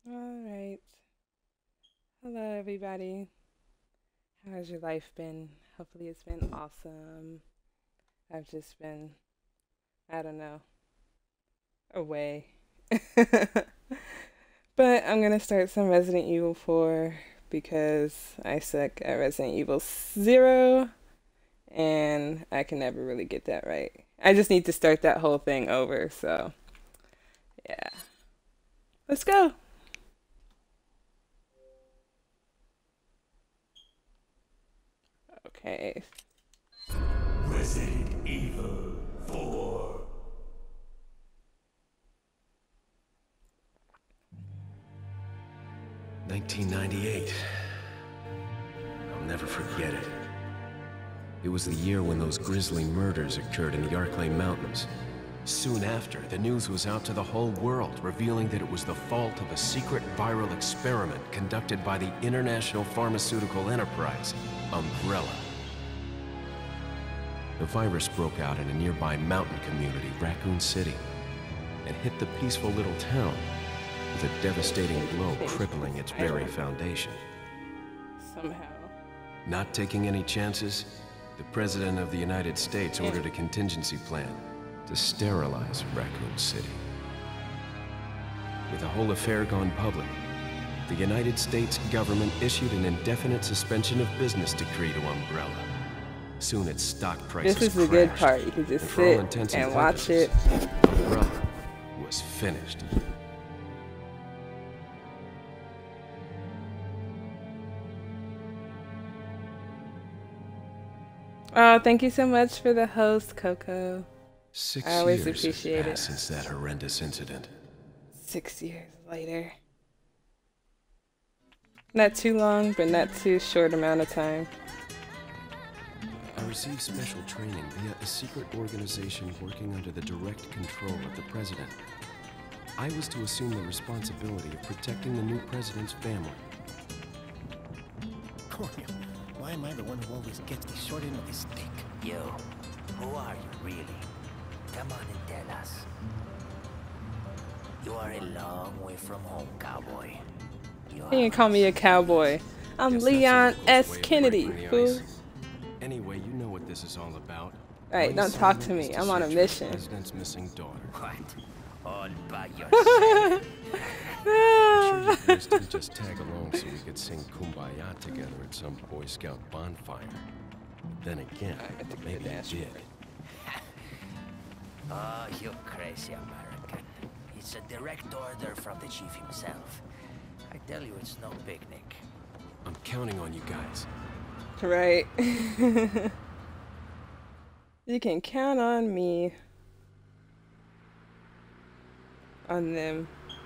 All right. Hello, everybody. How has your life been? Hopefully, it's been awesome. I've just been, I don't know, away. But I'm going to start some Resident Evil 4 because I suck at Resident Evil 0 and I can never really get that right. I just need to start that whole thing over. So, yeah. Let's go. Okay. Resident Evil 4. 1998. I'll never forget it. It was the year when those grisly murders occurred in the Arklay Mountains. Soon after, the news was out to the whole world, revealing that it was the fault of a secret viral experiment conducted by the international pharmaceutical enterprise, Umbrella. The virus broke out in a nearby mountain community, Raccoon City, and hit the peaceful little town with a devastating blow crippling its very foundation. Somehow. Not taking any chances, the President of the United States ordered a contingency plan to sterilize Raccoon City. With the whole affair gone public, the United States government issued an indefinite suspension of business decree to Umbrella. Soon its stock prices This is the crashed, good part. You can just and for all sit intents and watch purposes, it. Umbrella was finished. Oh, thank you so much for the host, Coco. 6 I always years appreciate have it. passed since that horrendous incident. 6 years later. Not too long, but not too short amount of time. I received special training via a secret organization working under the direct control of the president. I was to assume the responsibility of protecting the new president's family. Coño, why am I the one who always gets the short end of the stick? Yo, who are you really? Come on and tell us. You are a long way from home, cowboy. You can call me a cowboy. I'm Guess that's Leon a S. way of Kennedy, breaking the fool. ice. Anyway, you know what this is all about. Alright, My don't talk to assignment me. is to I'm on a search for the mission. president's missing daughter. What? All by yourself? I'm sure you boys didn't just tag along so we could sing Kumbaya together at some Boy Scout bonfire. Then again, maybe you did. Oh, you crazy American. It's a direct order from the chief himself. I tell you, it's no picnic. I'm counting on you guys. Right. You can count on me. On them.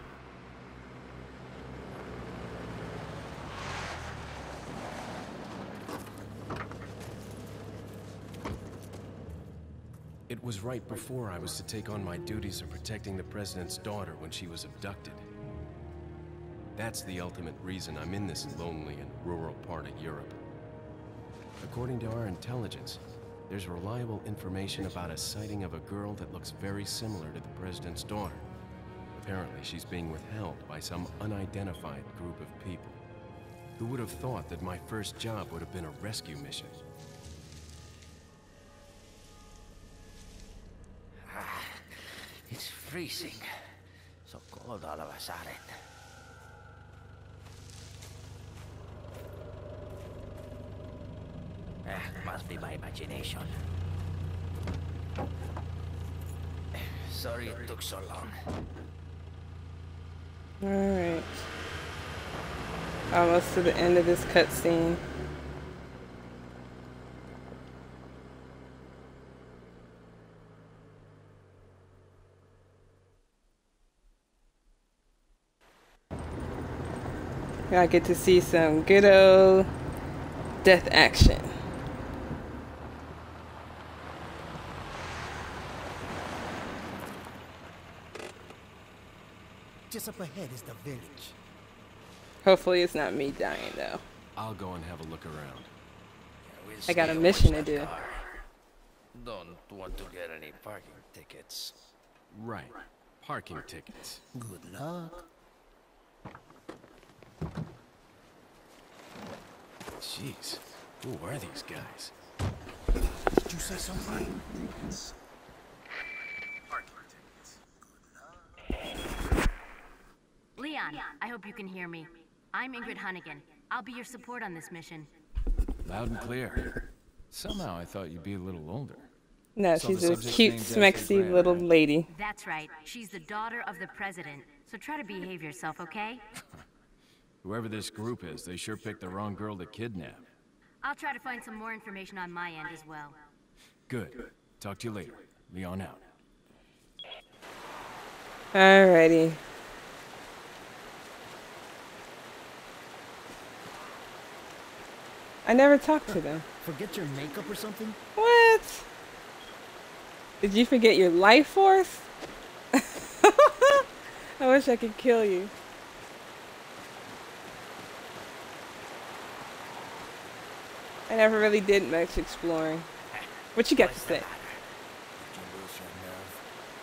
It was right before I was to take on my duties of protecting the president's daughter when she was abducted. That's the ultimate reason I'm in this lonely and rural part of Europe. According to our intelligence, there's reliable information about a sighting of a girl that looks very similar to the president's daughter. Apparently, she's being withheld by some unidentified group of people. Who would have thought that my first job would have been a rescue mission? It's freezing. So cold all of a sudden. Must be my imagination. Sorry it took so long. Alright. Almost to the end of this cutscene. I get to see some good old death action. Just up ahead is the village. Hopefully it's not me dying though. I'll go and have a look around. We'll I got stay a and mission watch to that do. car. Don't want to get any parking tickets. Right. Parking tickets. Good luck. Jeez, who are these guys? Did you say something? Leon, I hope you can hear me. I'm Ingrid Hunnigan. I'll be your support on this mission. Loud and clear. Somehow I thought you'd be a little older. No, So she's the a subject's cute, name's smexy Ashley Graham, little right? lady. That's right. She's the daughter of the president. So try to behave yourself, okay? Whoever this group is, they sure picked the wrong girl to kidnap. I'll try to find some more information on my end as well. Good. Talk to you later. Leon out. Alrighty. I never talked to them. Forget your makeup or something? What? Did you forget your life force? I wish I could kill you. I never really did much exploring. What you got to What's the say? matter? Did you lose your nerve?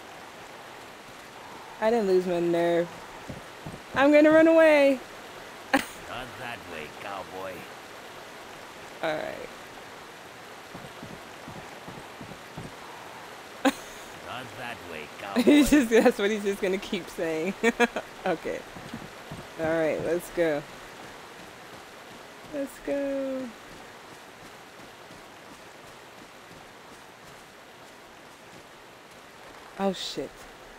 I didn't lose my nerve. I'm gonna run away. Not that way, cowboy. Alright. Not that way, cowboy. That's what he's just gonna keep saying. Okay. Alright, let's go. Let's go. Oh shit.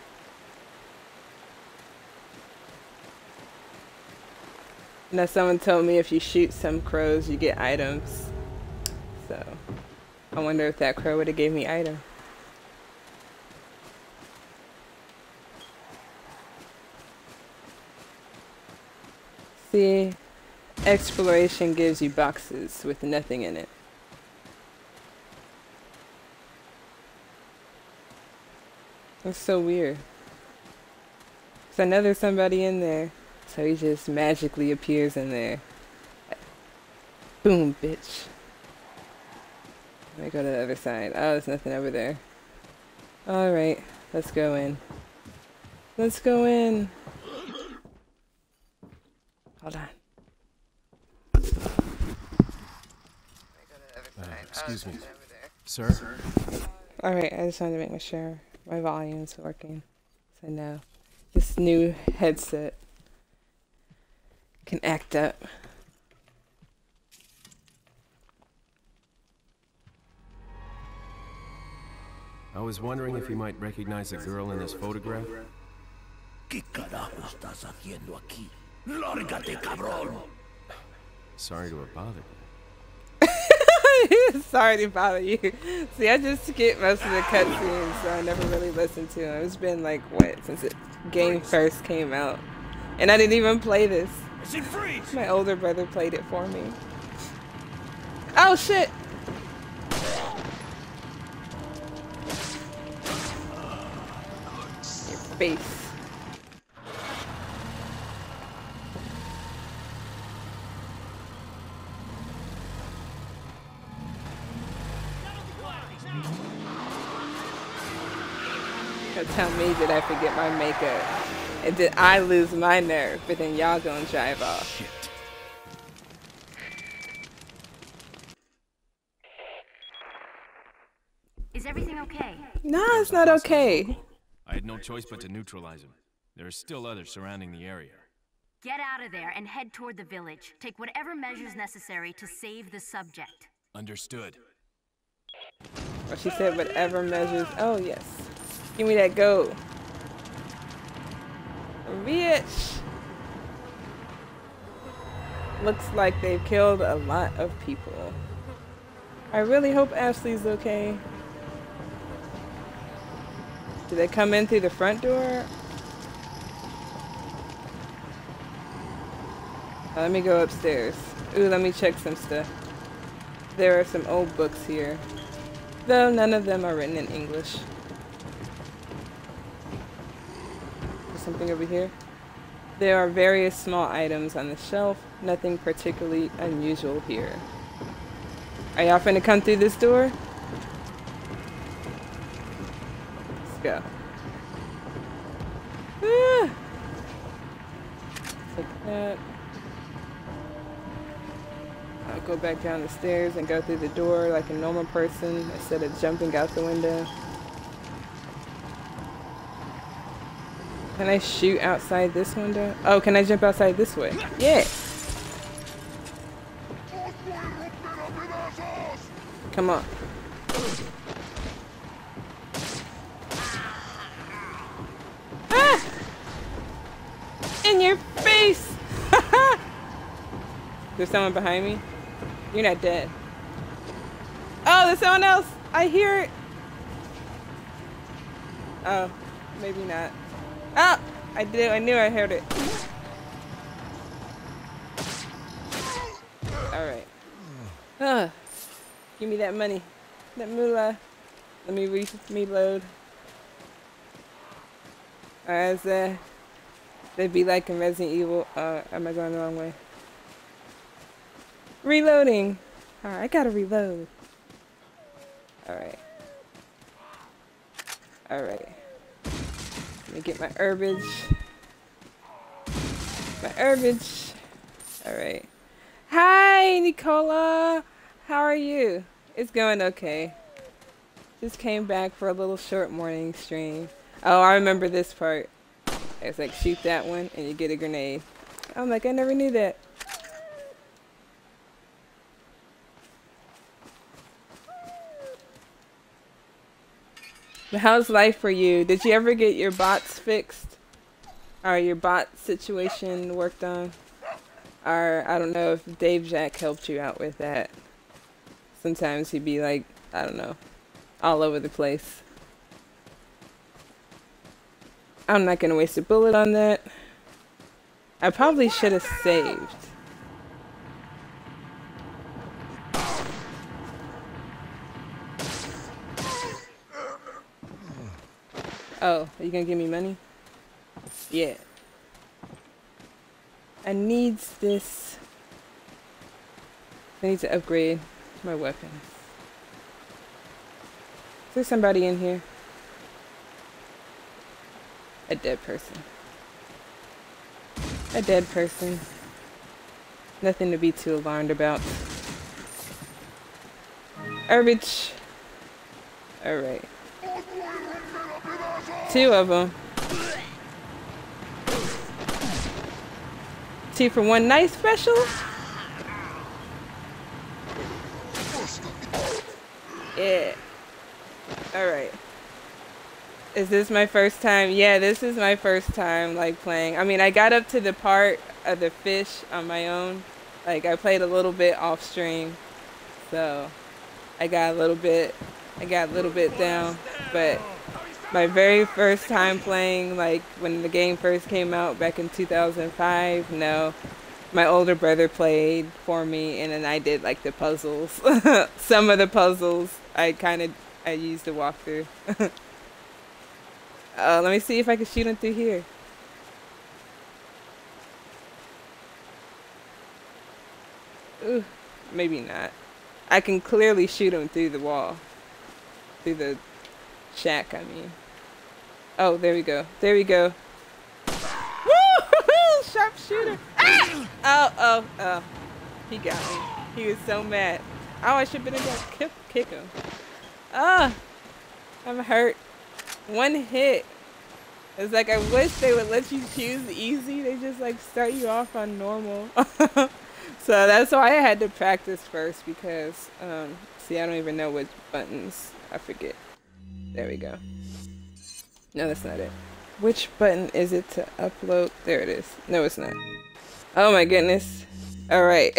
Now someone told me if you shoot some crows you get items. So I wonder if that crow would have gave me item. See, exploration gives you boxes with nothing in it. It's so weird. 'Cause I know there's somebody in there, so he just magically appears in there. Boom, bitch. Let me go to the other side. Oh, there's nothing over there. Alright, let's go in. Let's go in. Hold on. Excuse me. Sir? Alright, I just wanted to make sure my volume's working. So no, this new headset can act up. I was wondering if you might recognize the girl in this photograph. ¿Qué carajo estás haciendo aquí? ¡Lárgate, cabrón! Sorry to have bothered you. Sorry to bother you. See, I just skipped most of the cutscenes, so I never really listened to them. It's been like, what, since the game first came out. And I didn't even play this. My older brother played it for me. Oh, shit! Your face. Tell me did I forget my makeup, and did I lose my nerve, but then y'all gonna drive off. Shit. Is everything okay? No, it's not okay. I had no choice but to neutralize him. There are still others surrounding the area. Get out of there and head toward the village. Take whatever measures necessary to save the subject. Understood. Well, she said whatever measures. Oh yes, give me that gold, bitch. Looks like they've killed a lot of people. I really hope Ashley's okay. Did they come in through the front door? Let me go upstairs. Ooh, let me check some stuff. There are some old books here, though none of them are written in English. There's something over here. There are various small items on the shelf, nothing particularly unusual here. Are y'all finna come through this door? Let's go. Ah. Take that. I'll go back down the stairs and go through the door like a normal person instead of jumping out the window. Can I shoot outside this window? Oh, can I jump outside this way? Yeah. Come on. Ah! In your face! There's someone behind me? You're not dead. Oh, there's someone else! I hear it! Oh, maybe not. Oh! I did. I knew I heard it. Alright. Give me that money. That moolah. Let me reload. Alright, they'd be like in Resident Evil. Am I going the wrong way? Reloading! Alright, I gotta reload. Alright. Alright. Let me get my herbage. My herbage. Alright. Hi, Nicola! How are you? It's going okay. Just came back for a little short morning stream. Oh, I remember this part. It's like shoot that one and you get a grenade. I'm like, I never knew that. But how's life for you? Did you ever get your bots fixed? Or your bot situation worked on? Or I don't know if Dave Jack helped you out with that. Sometimes he'd be like, I don't know, all over the place. I'm not gonna waste a bullet on that. I probably should have saved. Oh, are you gonna give me money? Yeah. I needs this. I need to upgrade my weapons. Is there somebody in here? A dead person. A dead person. Nothing to be too alarmed about. Herbage. Alright. 2 of them. 2 for 1 night special? Yeah. Alright. Is this my first time? Yeah, this is my first time, like, playing. I mean, I got up to the part of the fish on my own. Like, I played a little bit off stream. So, I got a little bit down. But my very first time playing, like, when the game first came out back in 2005, no. My older brother played for me, and then I did, like, the puzzles. Some of the puzzles I used to walk through. Let me see if I can shoot him through here. Ooh, maybe not. I can clearly shoot him through the wall. Through the shack, I mean. Oh, there we go. There we go. Woo! Sharpshooter! Ah! Oh. He got me. He was so mad. Oh, I should have been able to kick him. Ah! I'm hurt. 1 hit. It's like I wish they would let you choose easy. They just like start you off on normal. So that's why I had to practice first because see, I don't even know which buttons. I forget. There we go. No, that's not it. Which button is it to upload? There it is. No, it's not. Oh my goodness. Alright.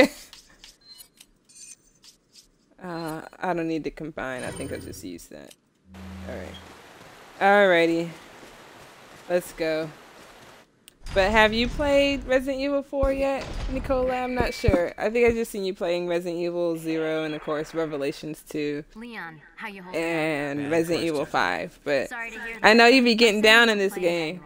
I don't need to combine. I think I'll just use that. Alright. Alrighty. Let's go. But have you played Resident Evil 4 yet, Nicola? I'm not sure. I think I just seen you playing Resident Evil 0 and of course Revelations 2. Leon, how you holding? And Resident Evil 5. But Sorry to hear that. I know you be getting down in this game.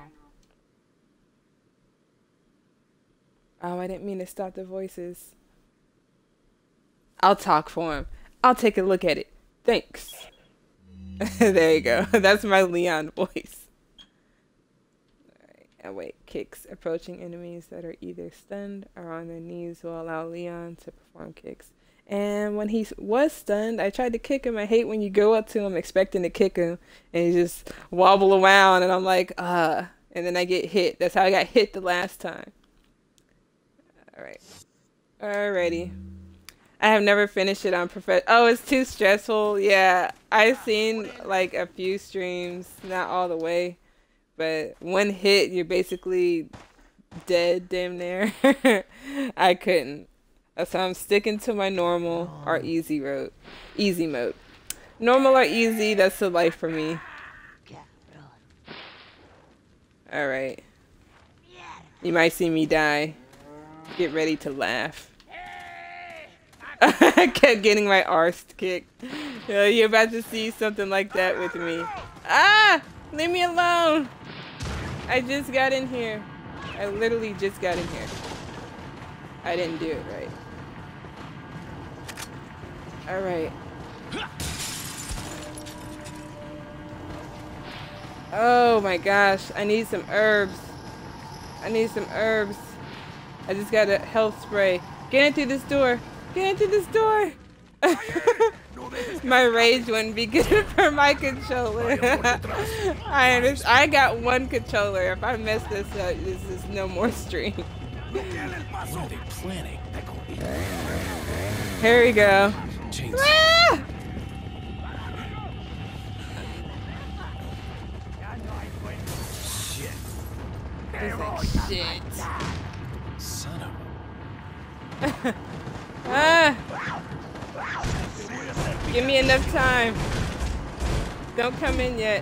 Oh, I didn't mean to stop the voices. I'll talk for him. I'll take a look at it. Thanks. There you go. That's my Leon voice. Alright, and wait. Kicks. Approaching enemies that are either stunned or on their knees will allow Leon to perform kicks. And when he was stunned, I tried to kick him. I hate when you go up to him expecting to kick him and he just wobble around and I'm like, and then I get hit. That's how I got hit the last time. Alright. Alrighty. I have never finished it on Oh, it's too stressful. Yeah, I've seen like a few streams, not all the way. But one hit, you're basically dead damn near. I couldn't. So I'm sticking to my normal or easy mode. Normal or easy, that's the life for me. Alright. You might see me die. Get ready to laugh. I kept getting my arse kicked. You're about to see something like that with me. Ah! Leave me alone! I just got in here. I literally just got in here. I didn't do it right. Alright. Oh my gosh, I need some herbs. I need some herbs. I just got a health spray. Get into this door. Get into this door. My rage wouldn't be good for my controller. I got one controller. If I mess this up, this is no more stream. What are they planning? Here we go. Ah! Shit. He's like, shit. Son of Ah! Give me enough time. Don't come in yet.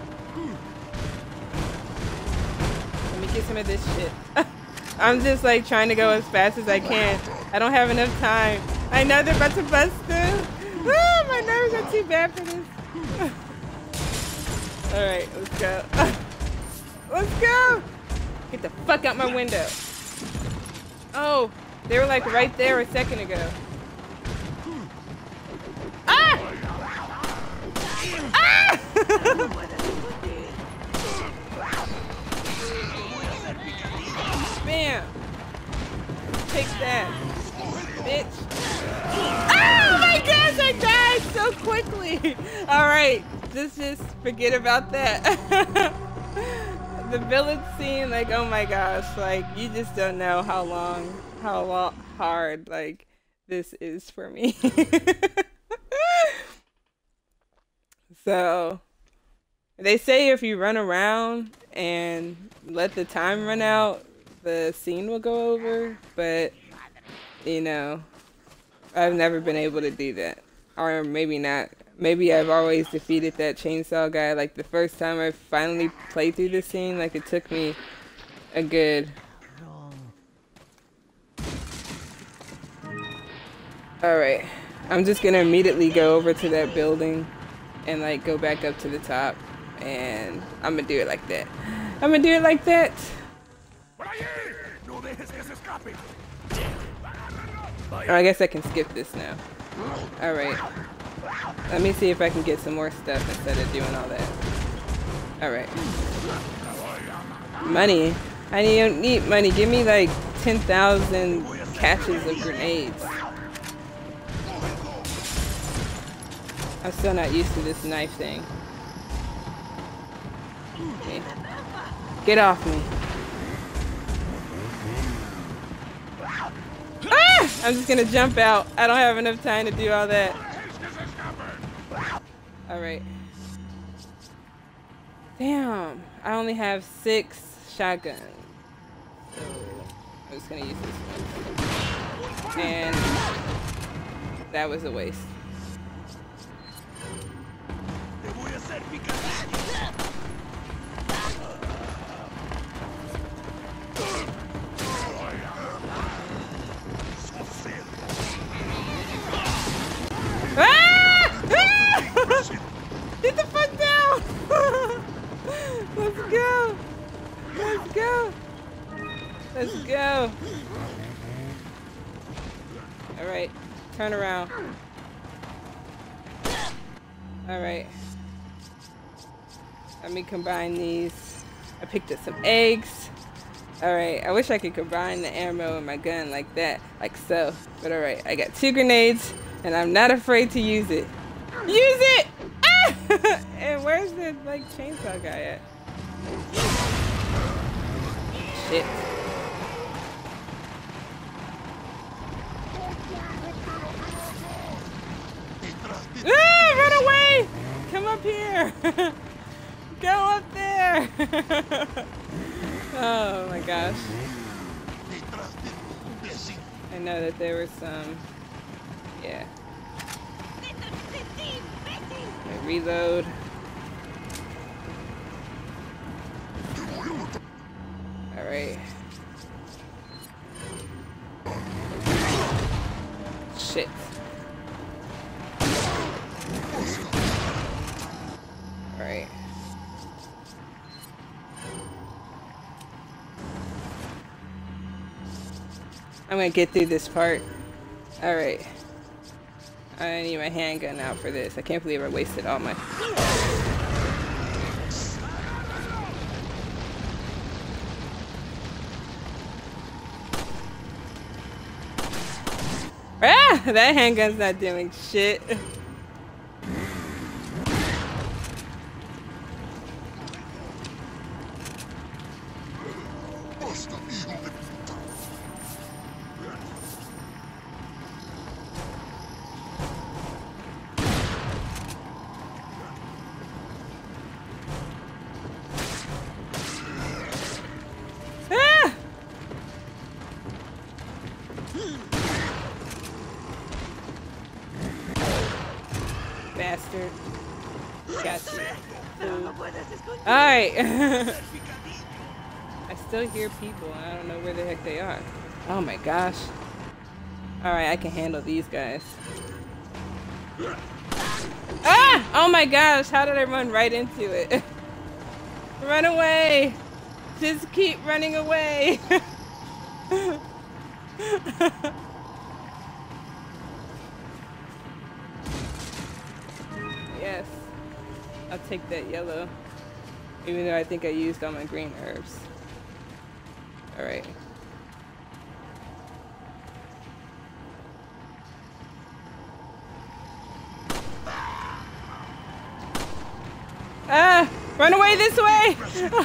Let me get some of this shit. I'm just like trying to go as fast as I can. I don't have enough time. I know they're about to bust through. Ah, my nerves are too bad for this. Alright, let's go. Let's go! Get the fuck out my window. Oh, they were like right there a second ago. Ah! Ah! Bam! Take that, bitch. Oh my gosh, I died so quickly. All right, just forget about that. The village scene, like, oh my gosh, like, you just don't know how hard, like, this is for me. So, they say if you run around and let the time run out, the scene will go over, but, you know, I've never been able to do that. Or maybe not. Maybe I've always defeated that chainsaw guy. Like, the first time I finally played through the scene, like, it took me a good... Alright. I'm just gonna immediately go over to that building and, like, go back up to the top. And I'm gonna do it like that. I'm gonna do it like that. Oh, I guess I can skip this now. Alright. Let me see if I can get some more stuff instead of doing all that. Alright. Money. I don't need money. Give me like 10,000 catches of grenades. I'm still not used to this knife thing. Okay. Get off me. Ah! I'm just gonna jump out. I don't have enough time to do all that. Alright. Damn. I only have 6 shotguns. So I'm just gonna use this one. And that was a waste. Get the fuck down! Let's go! Let's go! Let's go! Alright, turn around. Alright. Let me combine these. I picked up some eggs. Alright, I wish I could combine the ammo and my gun like that, like so. But alright, I got 2 grenades, and I'm not afraid to use it. Use it! Ah! And where's the, like, chainsaw guy at? Shit. Ah! Run away! Come up here! Go up there! Oh my gosh. I know that there was some... Yeah. I reload. Alright. Shit. Alright. I'm gonna get through this part. Alright. I need my handgun out for this. I can't believe I wasted all my... Ah! That handgun's not doing shit. Bastard. Gotcha. Alright. I still hear people and I don't know where the heck they are. Oh my gosh. Alright, I can handle these guys. Ah! Oh my gosh, how did I run right into it? Run away! Just keep running away! Yes, I'll take that yellow, even though I think I used all my green herbs. Alright. Ah! Run away this way!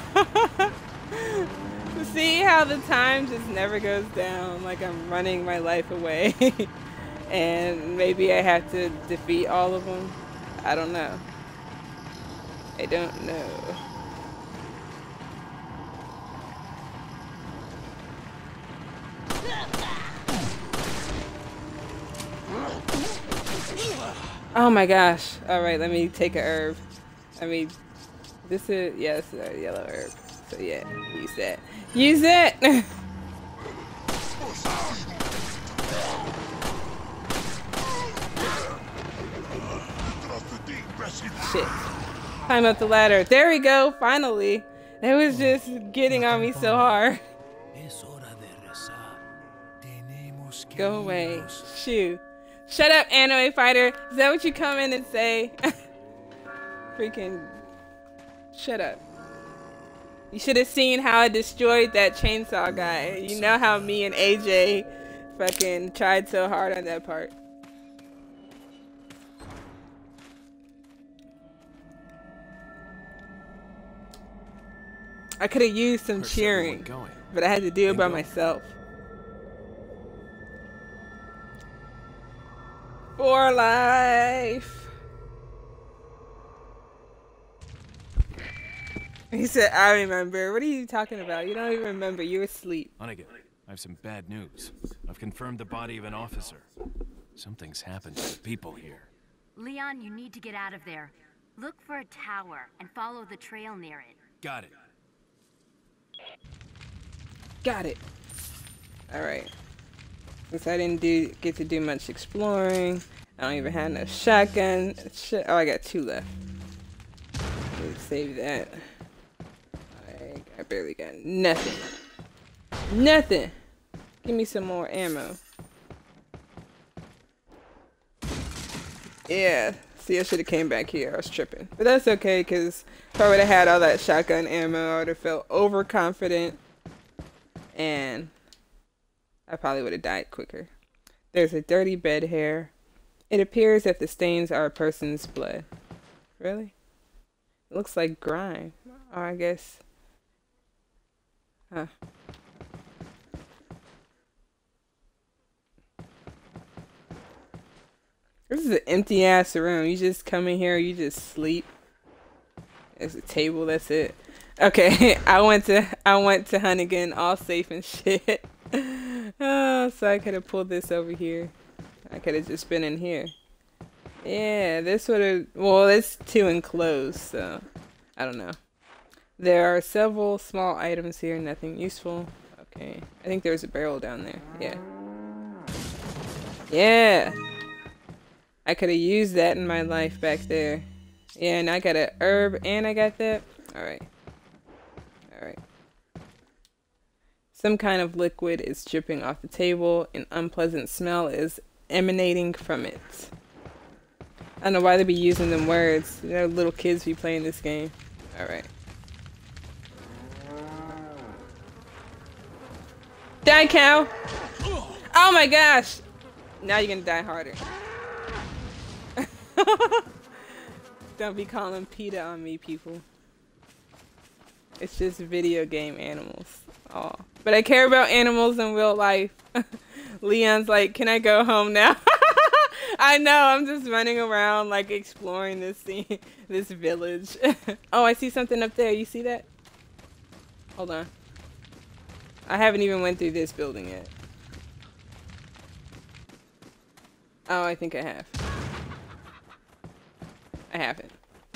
See how the time just never goes down, like I'm running my life away. And maybe I have to defeat all of them. I don't know. I don't know. Oh my gosh. Alright, let me take a herb. I mean, this is, yes, a yellow herb. So yeah, use that. Use it! Shit. Climb up the ladder. There we go, finally. It was just getting on me so hard. Go away. Shoo. Shut up, anime fighter. Is that what you come in and say? Freaking shut up. You should have seen how I destroyed that chainsaw guy. You know how me and AJ fucking tried so hard on that part. I could have used some cheering, but I had to do it by myself. For life. He said, I remember. What are you talking about? You don't even remember. You were asleep. Hunnigan, I have some bad news. I've confirmed the body of an officer. Something's happened to the people here. Leon, you need to get out of there. Look for a tower and follow the trail near it. Got it. Got it. Alright. Since I didn't get to do much exploring, I don't even have no shotgun. Oh, I got 2 left. Let's save that. I barely got nothing. Nothing! Give me some more ammo. Yeah. See, I should have came back here. I was tripping. But that's okay, because if I would have had all that shotgun ammo, I would have felt overconfident. and I probably would have died quicker. There's a dirty bed hair. It appears that the stains are a person's blood. Really? It looks like grime. Or I guess. Huh. This is an empty ass room. You just come in here, you just sleep. There's a table, that's it. Okay, I went to Hunnigan, all safe and shit. Oh, so I could have pulled this over here. I could have just been in here. Yeah, this would have, well, it's too enclosed, so I don't know. There are several small items here, nothing useful. Okay, I think there's a barrel down there. Yeah. Yeah. I could have used that in my life back there. Yeah, and I got a herb and I got that. Alright. Alright. Some kind of liquid is dripping off the table. An unpleasant smell is emanating from it. I don't know why they be using them words. You know, little kids be playing this game. Alright. Die, cow! Oh my gosh! Now you're gonna die harder. Don't be calling PETA on me, people. It's just video game animals. Oh, but I care about animals in real life. Leon's like, can I go home now? I know, I'm just running around like exploring this scene, this village. Oh, I see something up there. You see that? Hold on. I haven't even went through this building yet. Oh, I think I have. I haven't.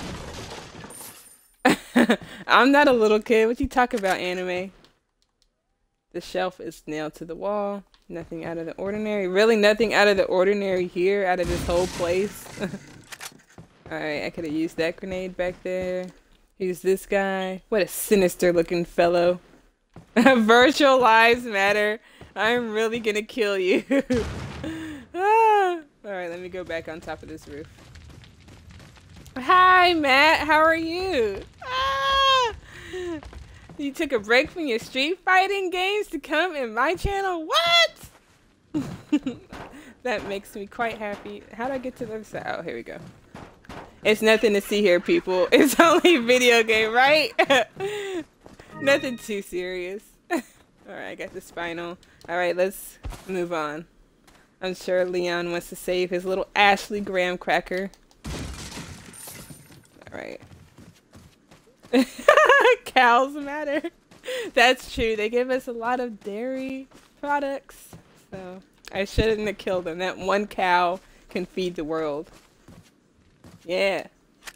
I'm not a little kid. What you talk about, anime? The shelf is nailed to the wall. Nothing out of the ordinary. Really nothing out of the ordinary here, out of this whole place. Alright, I could have used that grenade back there. Who's this guy? What a sinister looking fellow. Virtual lives matter. I'm really gonna kill you. Ah. Alright, let me go back on top of this roof. Hi, Matt. How are you? Ah! You took a break from your street fighting games to come in my channel? What? That makes me quite happy. How do I get to the other side? Oh, here we go. It's nothing to see here, people. It's only a video game, right? Nothing too serious. Alright, I got the spinal. Alright, let's move on. I'm sure Leon wants to save his little Ashley Graham cracker. Alright. Cows matter. That's true. They give us a lot of dairy products. So I shouldn't have killed them. That one cow can feed the world. Yeah.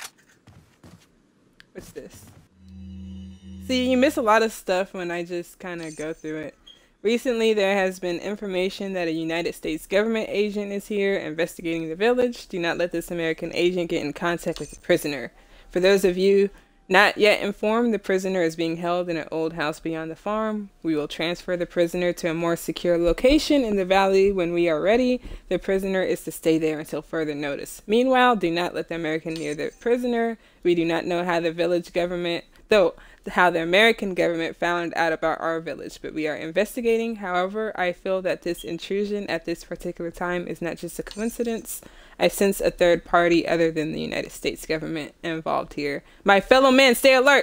What's this? See, you miss a lot of stuff when I just kind of go through it. Recently, there has been information that a United States government agent is here investigating the village. Do not let this American agent get in contact with the prisoner. For those of you not yet informed, the prisoner is being held in an old house beyond the farm. We will transfer the prisoner to a more secure location in the valley when we are ready. The prisoner is to stay there until further notice. Meanwhile, do not let the American near the prisoner. We do not know how the village government, how the American government found out about our village, but we are investigating. However, I feel that this intrusion at this particular time is not just a coincidence. I sense a third party other than the United States government involved here. My fellow men, stay alert!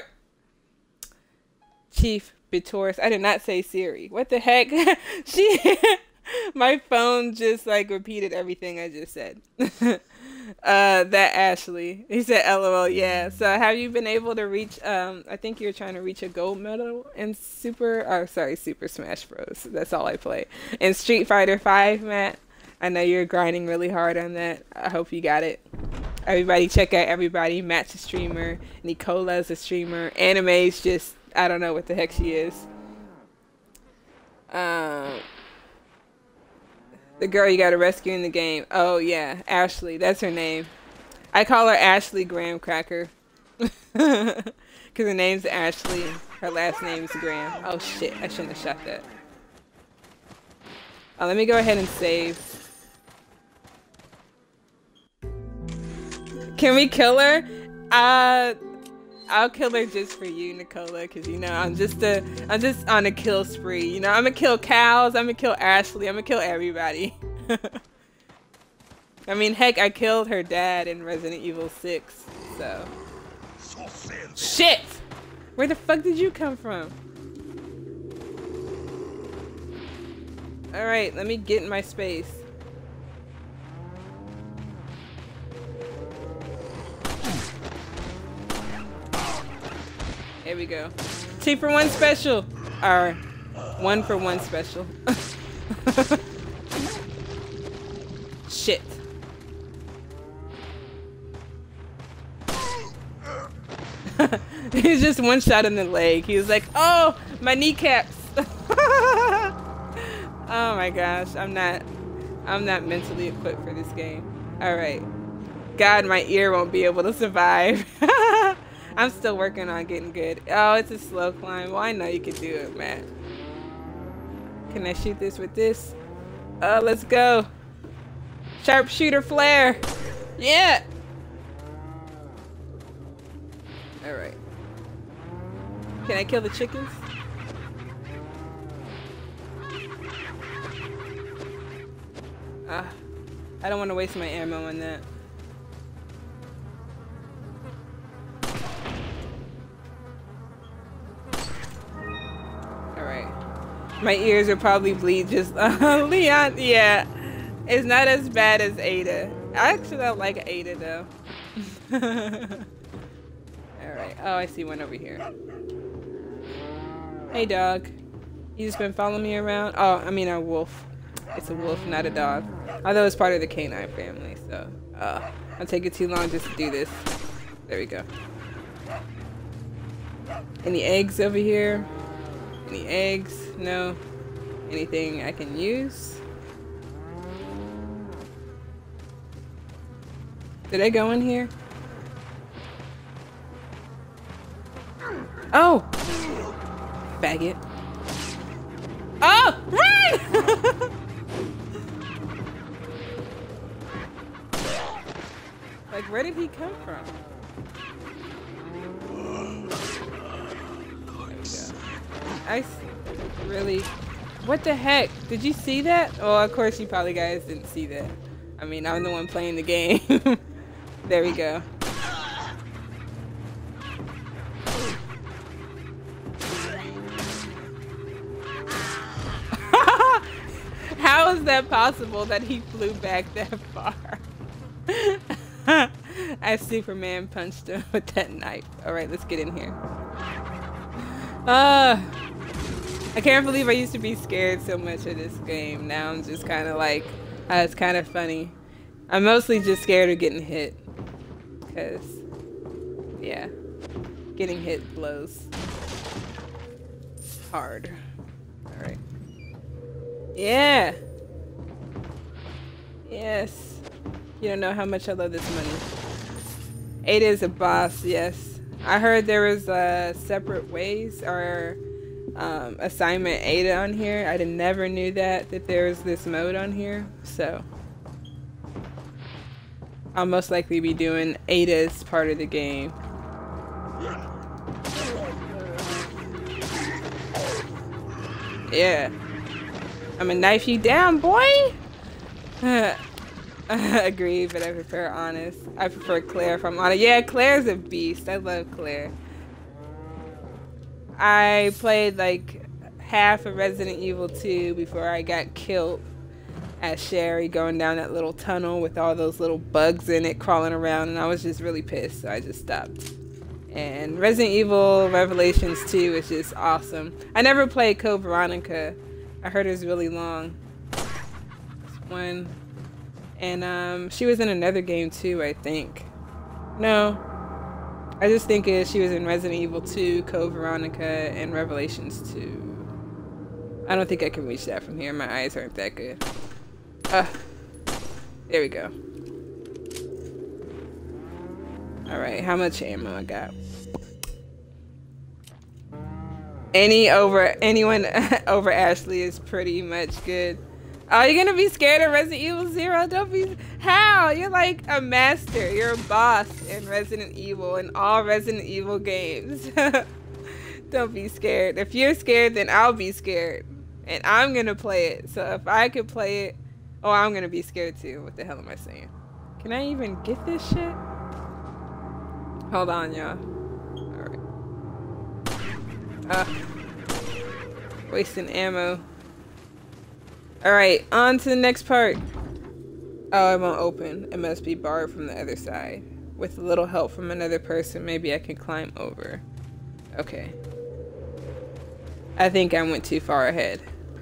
Chief Bitoris. I did not say Siri. What the heck? My phone just like repeated everything I just said. That Ashley. He said LOL, yeah. So have you been able to reach, I think you're trying to reach a gold medal in Super Smash Bros. That's all I play. In Street Fighter 5, Matt. I know you're grinding really hard on that. I hope you got it. Everybody check out everybody. Matt's a streamer. Nicola's a streamer. Anime's just, I don't know what the heck she is. The girl you gotta rescue in the game. Oh yeah, Ashley. That's her name. I call her Ashley Graham Cracker. Because her name's Ashley and her last name's Graham. Oh shit, I shouldn't have shot that. Oh, let me go ahead and save. Can we kill her? I'll kill her just for you, Nicola, because you know I'm just on a kill spree. You know, I'm gonna kill cows, I'm gonna kill Ashley, I'm gonna kill everybody. I mean, heck, I killed her dad in Resident Evil 6, so. Shit! Where the fuck did you come from? Alright, let me get in my space. Here we go. 2 for 1 special. Or 1 for 1 special. Shit. He's just one shot in the leg. He was like, oh, my kneecaps. Oh my gosh, I'm not mentally equipped for this game. Alright. God, my ear won't be able to survive. I'm still working on getting good. Oh, it's a slow climb. Well, I know you can do it, Matt. Can I shoot this with this? Oh, let's go. Sharpshooter flare. Yeah. Alright. Can I kill the chickens? I don't want to waste my ammo on that. Alright. My ears are probably bleed just Leon, yeah. It's not as bad as Ada. I actually don't like Ada though. Alright. Oh, I see one over here. Hey dog. You just been following me around? Oh, I mean a wolf. It's a wolf, not a dog. Although it's part of the canine family, so I'll take it too long just to do this. There we go. Any eggs over here? Any eggs? No. Anything I can use? Did I go in here? Oh! Faggot. Oh! Run! Like, where did he come from? There we go. I really... What the heck? Did you see that? Well, of course you probably guys didn't see that. I mean, I'm the one playing the game. There we go. How is that possible that he flew back that far? As Superman punched him with that knife. Alright, let's get in here. I can't believe I used to be scared so much of this game. Now I'm just kind of like, it's kind of funny. I'm mostly just scared of getting hit. Because, yeah, getting hit blows hard. Alright. Yeah! Yes. You don't know how much I love this money. Ada is a boss, yes. I heard there was separate ways or assignment Ada on here. I never knew that there was this mode on here, so I'll most likely be doing Ada's part of the game. Yeah. I'm gonna knife you down, boy! I agree, but I prefer honest. I prefer Claire if I'm honest. Yeah, Claire's a beast. I love Claire. I played like half of Resident Evil 2 before I got killed as Sherry going down that little tunnel with all those little bugs in it crawling around, and I was just really pissed, so I just stopped. And Resident Evil Revelations 2 is just awesome. I never played Code Veronica. I heard it was really long. This one. And she was in another game too, I think. No. I just think she was in Resident Evil 2, Code Veronica, and Revelations 2. I don't think I can reach that from here. My eyes aren't that good. There we go. Alright, how much ammo I got? Anyone over Ashley is pretty much good. Oh, you're gonna be scared of Resident Evil 0? Don't be. How? You're like a master. You're a boss in Resident Evil, in all Resident Evil games. Don't be scared. If you're scared, then I'll be scared. And I'm gonna play it. So if I could play it, oh, I'm gonna be scared too. What the hell am I saying? Can I even get this shit? Hold on, y'all. Alright. Wasting ammo. Alright, on to the next part. Oh, it won't open. It must be barred from the other side. With a little help from another person, maybe I can climb over. Okay. I think I went too far ahead.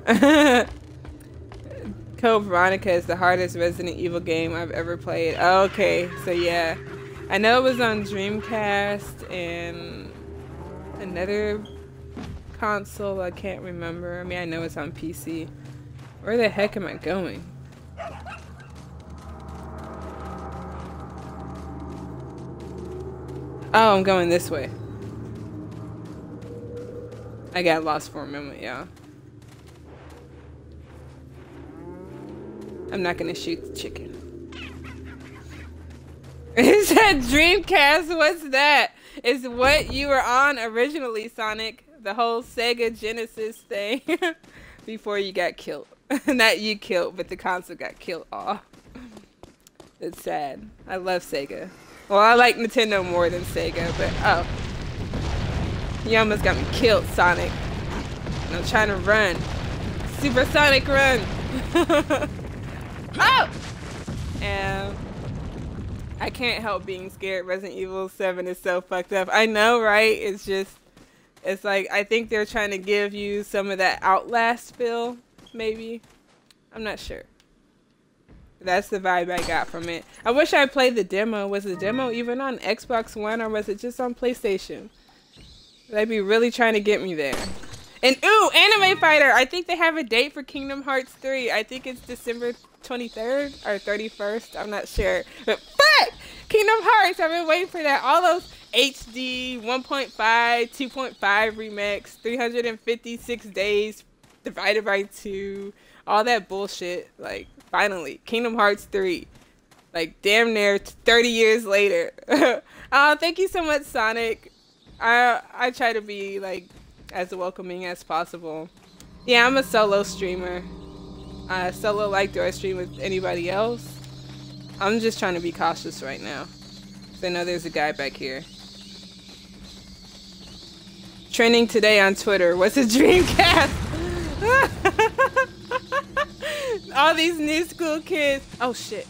Code Veronica is the hardest Resident Evil game I've ever played. Okay, so yeah. I know it was on Dreamcast and another console, I can't remember. I mean, I know it's on PC. Where the heck am I going? Oh, I'm going this way. I got lost for a moment, y'all. I'm not gonna shoot the chicken. Is that Dreamcast? What's that? Is what you were on originally, Sonic. The whole Sega Genesis thing. Before you got killed. Not you killed, but the console got killed off. It's sad. I love Sega. Well, I like Nintendo more than Sega, but oh. You almost got me killed, Sonic. And I'm trying to run. Super Sonic run! Oh! And I can't help being scared. Resident Evil 7 is so fucked up. I know, right? It's just, it's like, I think they're trying to give you some of that Outlast feel, maybe. I'm not sure. That's the vibe I got from it. I wish I played the demo. Was the demo even on Xbox One or was it just on PlayStation? They'd be really trying to get me there. And ooh, Anime Fighter! I think they have a date for Kingdom Hearts 3. I think it's December 23rd or 31st. I'm not sure. But fuck! Kingdom Hearts! I've been waiting for that. All those HD, 1.5, 2.5 remix, 356 days divided by 2. All that bullshit. Like, finally. Kingdom Hearts 3. Like, damn near 30 years later. Oh, thank you so much, Sonic. I try to be, like, as welcoming as possible. Yeah, I'm a solo streamer. Solo like, do I stream with anybody else? I'm just trying to be cautious right now. So I know there's a guy back here. Trending today on Twitter. What's a Dreamcast? All these new school kids. Oh shit.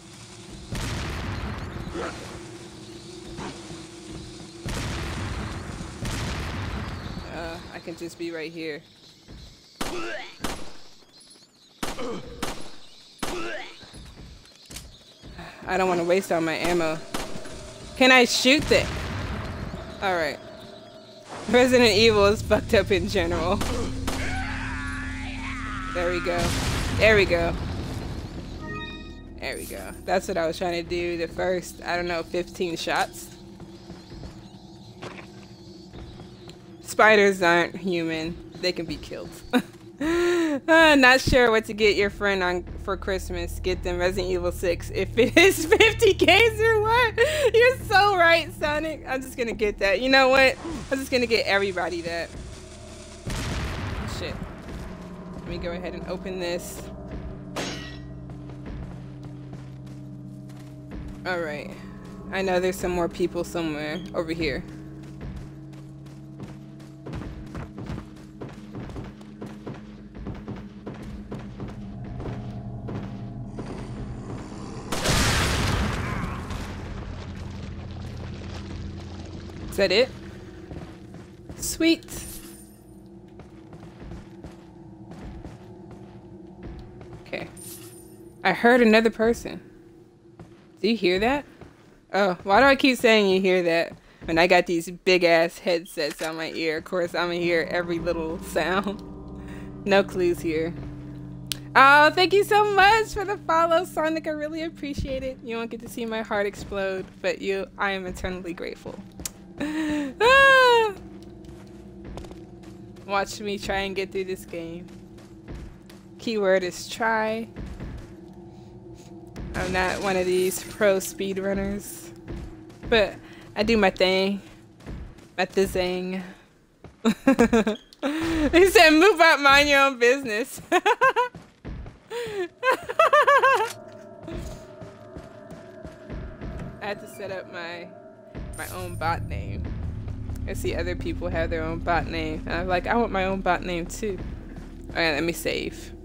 I can just be right here. I don't want to waste all my ammo. Can I shoot it? Alright. Resident Evil is fucked up in general. There we go. There we go. There we go. That's what I was trying to do the first, I don't know, 15 shots. Spiders aren't human. They can be killed. Not sure what to get your friend on for Christmas. Get them Resident Evil 6 if it is 50Ks or what? You're so right, Sonic. I'm just gonna get that. You know what? I'm just gonna get everybody that. Shit. Let me go ahead and open this. Alright. I know there's some more people somewhere over here. Is that it? Sweet. Okay. I heard another person. Do you hear that? Oh, why do I keep saying you hear that when I got these big ass headsets on my ear? Of course, I'm gonna hear every little sound. No clues here. Oh, thank you so much for the follow, Sonic. I really appreciate it. You won't get to see my heart explode, but I am eternally grateful. Ah! Watch me try and get through this game. Keyword is try. I'm not one of these pro speedrunners. But I do my thing. My thing. He said, move out, mind your own business. I had to set up my own bot name. I see other people have their own bot name. And I'm like, I want my own bot name too. Alright, let me save.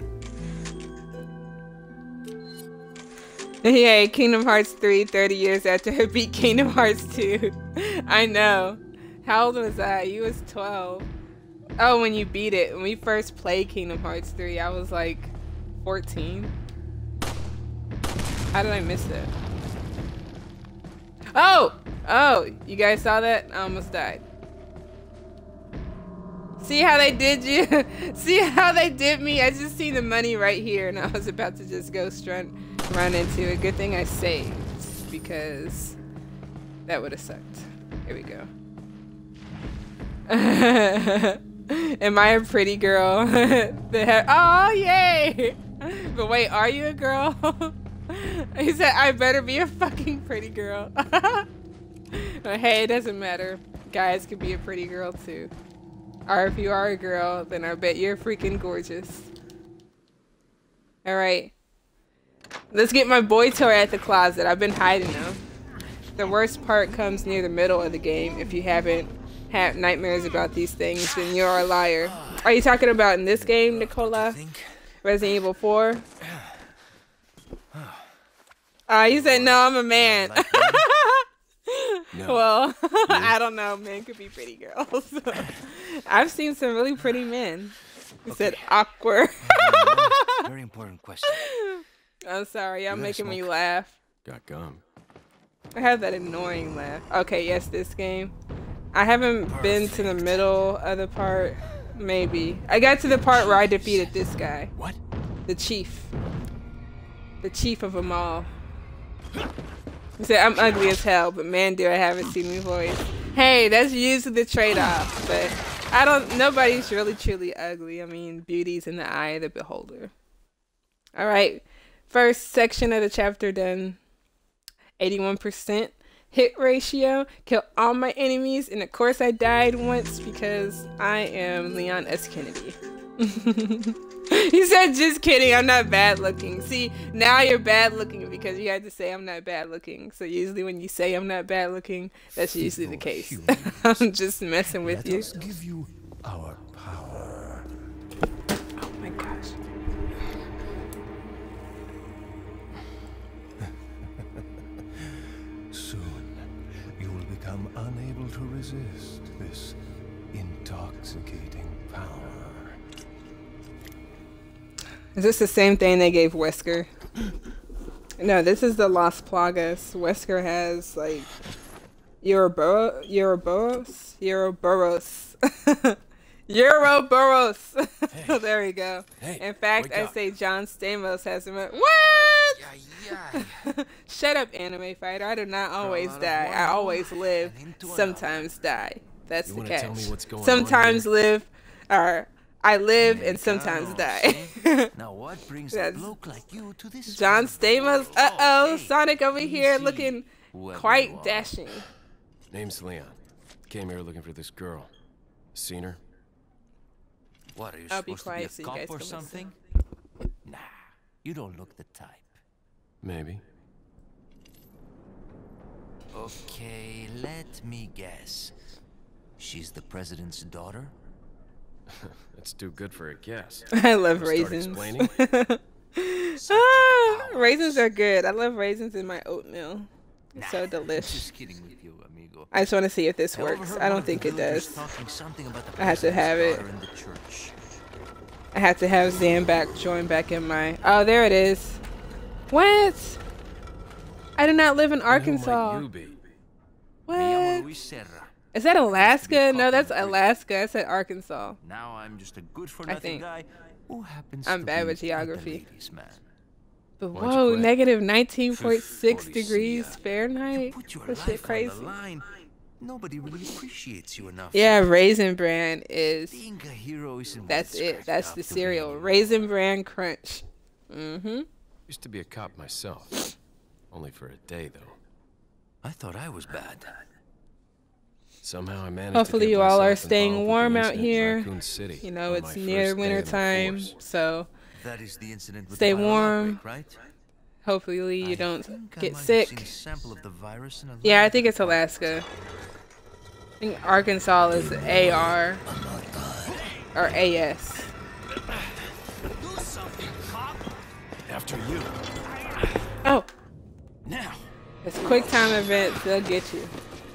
Yay, Kingdom Hearts 3, 30 years after I beat Kingdom Hearts 2. I know. How old was I? You was 12. Oh, when you beat it. When we first played Kingdom Hearts 3, I was like 14. How did I miss that? Oh! Oh, you guys saw that? I almost died. See how they did you? See how they did me? I just seen the money right here and I was about to just go run into it. Good thing I saved because that would have sucked. Here we go. Am I a pretty girl? Oh, yay! But wait, are you a girl? He said, I better be a fucking pretty girl. But hey, it doesn't matter. Guys can be a pretty girl too. Or if you are a girl, then I bet you're freaking gorgeous. Alright. Let's get my boy toy at the closet. I've been hiding them. The worst part comes near the middle of the game. If you haven't had nightmares about these things, then you're a liar. Are you talking about in this game, Nicola? Resident Evil 4? You said, no, I'm a man. No. Well, I don't know. Men could be pretty girls. I've seen some really pretty men. You said awkward. Very important question. I'm sorry. Y'all making me laugh. Got gum. I have that annoying laugh. Okay, yes, this game. I haven't been to the middle of the part. Maybe. I got to the part where I defeated this guy. What? The chief. The chief of them all. He said, I'm ugly as hell, but man, do I have a singing voice. Hey, that's usually the trade-off, but nobody's really truly ugly. I mean, beauty's in the eye of the beholder. Alright, first section of the chapter done. 81% hit ratio. Kill all my enemies, and of course I died once because I am Leon S. Kennedy. He said, just kidding, I'm not bad looking. See, now you're bad looking because you had to say I'm not bad looking. So usually when you say I'm not bad looking, that's usually the case. I'm just messing with you. Let us give you our power. Oh my gosh. Soon, you will become unable to resist this intoxicating power. Is this the same thing they gave Wesker? No, this is the Las Plagas. Wesker has like Ouroboros. There we go. Hey, in fact, wake I up. say John Stamos has him. What? Shut up, anime fighter. I do not always die. I always live. Sometimes die. That's You the wanna catch. tell me what's going on Sometimes here? live, or I live and sometimes die. Now what brings a That's bloke like you to this? John Stamos. Uh-oh, Hey, Sonic over here easy. looking Whoever you quite are. dashing. Name's Leon. Came here looking for this girl. Seen her? What, are you I'll be supposed to quiet be a so you cop guys or can listen. something? Nah, you don't look the type. Maybe. Okay, let me guess. She's the president's daughter? That's too good for a guess. I love Start raisins. explaining? Raisins are good. I love raisins in my oatmeal. It's so delicious. Just kidding with you, amigo. I just want to see if this I works. overheard I one don't of the think it villagers does. talking something about the I have to have president's it. daughter in the church. I have to have Zan join back in my... Oh, there it is. What? I do not live in And who Arkansas. might you be? Me What? llamo Luis Serra. Is that Alaska? No, that's Cotton Creek. Alaska. I said Arkansas. Now I'm just a think. good-for-nothing guy who happens I'm to bad be with geography. a ladies' man. But Why'd you whoa, quit? negative 19.6 Policia. degrees You Fahrenheit. put your That life shit on crazy. the line. Nobody really appreciates you enough. Yeah, Raisin Bran is... Being a hero isn't what That's it's it. cracked That's up the to be. cereal. Raisin Bran Crunch. Mm-hmm. Used to be a cop myself. Only for a day, though. I thought I was bad. Somehow I managed Hopefully to get you all are myself staying involved with warm the out incident in here. Raccoon City You know, on it's my near first day winter in the time, force. so That is the incident with stay the viral warm. outbreak, right? Hopefully you I don't think I get might have seen a sick. sample of the virus in a Yeah, I lab. think it's Alaska. I think Arkansas is AR or AS. After you. Oh, Now. it's quick time events. They'll get you.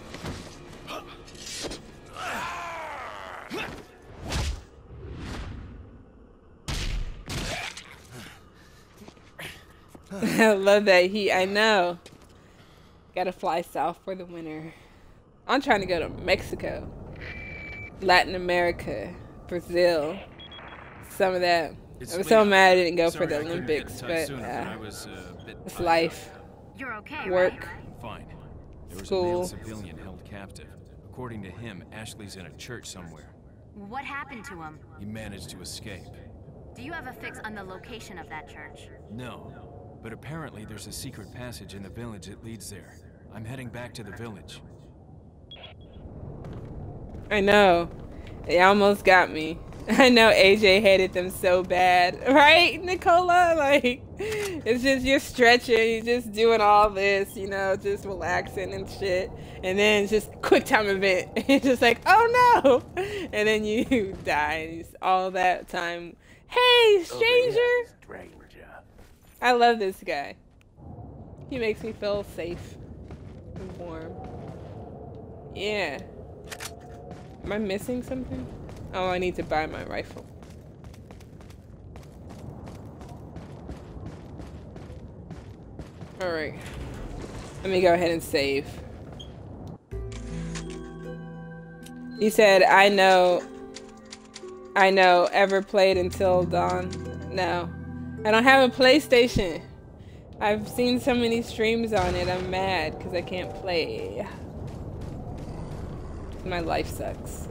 I love that heat. I know. Gotta fly south for the winter. I'm trying to go to Mexico, Latin America, Brazil. Some of that. I'm so mad I didn't go for the Sorry I couldn't get in Olympics, touch but sooner, I was a bit it's tied life. You're okay, Work. right? up. Fine. There was a School. male civilian held captive. According to him, Ashley's in a church somewhere. What happened to him? He managed to escape. Do you have a fix on the location of that church? No. But apparently there's a secret passage in the village that leads there. I'm heading back to the village. I know. They almost got me. I know AJ hated them so bad. Right, Nicola? Like, it's just you're stretching, you're just doing all this, you know, just relaxing and shit. And then it's just quick time event. It's just like, oh no! And then you die. And it's all that time. Hey, stranger! Stranger. I love this guy. He makes me feel safe and warm. Yeah. Am I missing something? Oh, I need to buy my rifle. Alright. Let me go ahead and save. He said, I know, ever played Until Dawn? No. I don't have a PlayStation. I've seen so many streams on it, I'm mad because I can't play. My life sucks.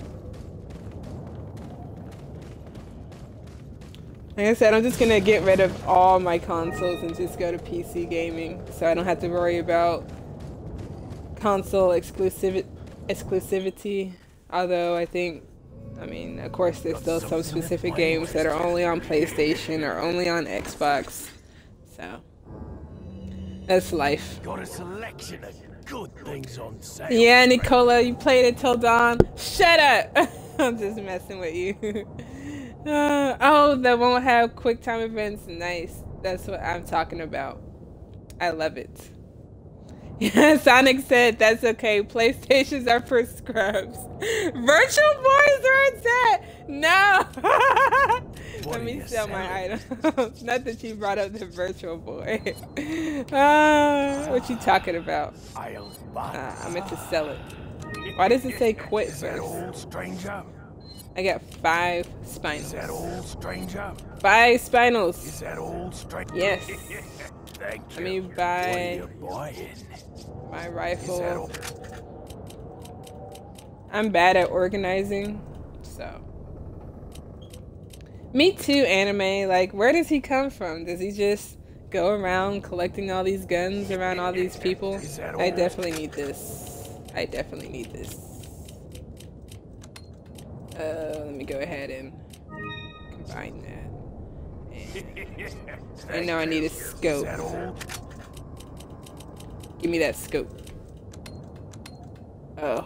Like I said, I'm just gonna get rid of all my consoles and just go to PC gaming, so I don't have to worry about console exclusivity. Although I mean, of course, there's still some specific games that are only on PlayStation or only on Xbox. So that's life. Got a selection of good things on sale. Yeah, Nicola, you played it till dawn. Shut up! I'm just messing with you. Oh, that won't have quick time events. Nice. That's what I'm talking about. I love it. Yeah, Sonic said that's okay. PlayStations are for scrubs. Virtual Boy is where it's at. No. Let me sell my items. Not that you brought up the Virtual Boy. What you talking about? I meant to sell it. Why does it say quit Is that first? old stranger? I got 5 Is that spinals. old stranger? 5 spinals. Is that old stranger? Yes. Thank Let you. me What are buy you buying? my Is that rifle. old? I'm bad at organizing, so. Me too, anime. Like, where does he come from? Does he just go around collecting all these guns around all these people? I definitely need this. I definitely need this. Let me go ahead and combine that. And I know I need a scope. Is that old? Give me that scope. Oh.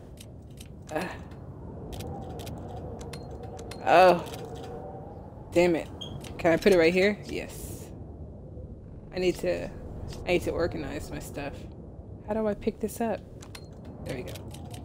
Oh. Damn it. Can I put it right here? Yes. I need to organize my stuff. How do I pick this up? There we go.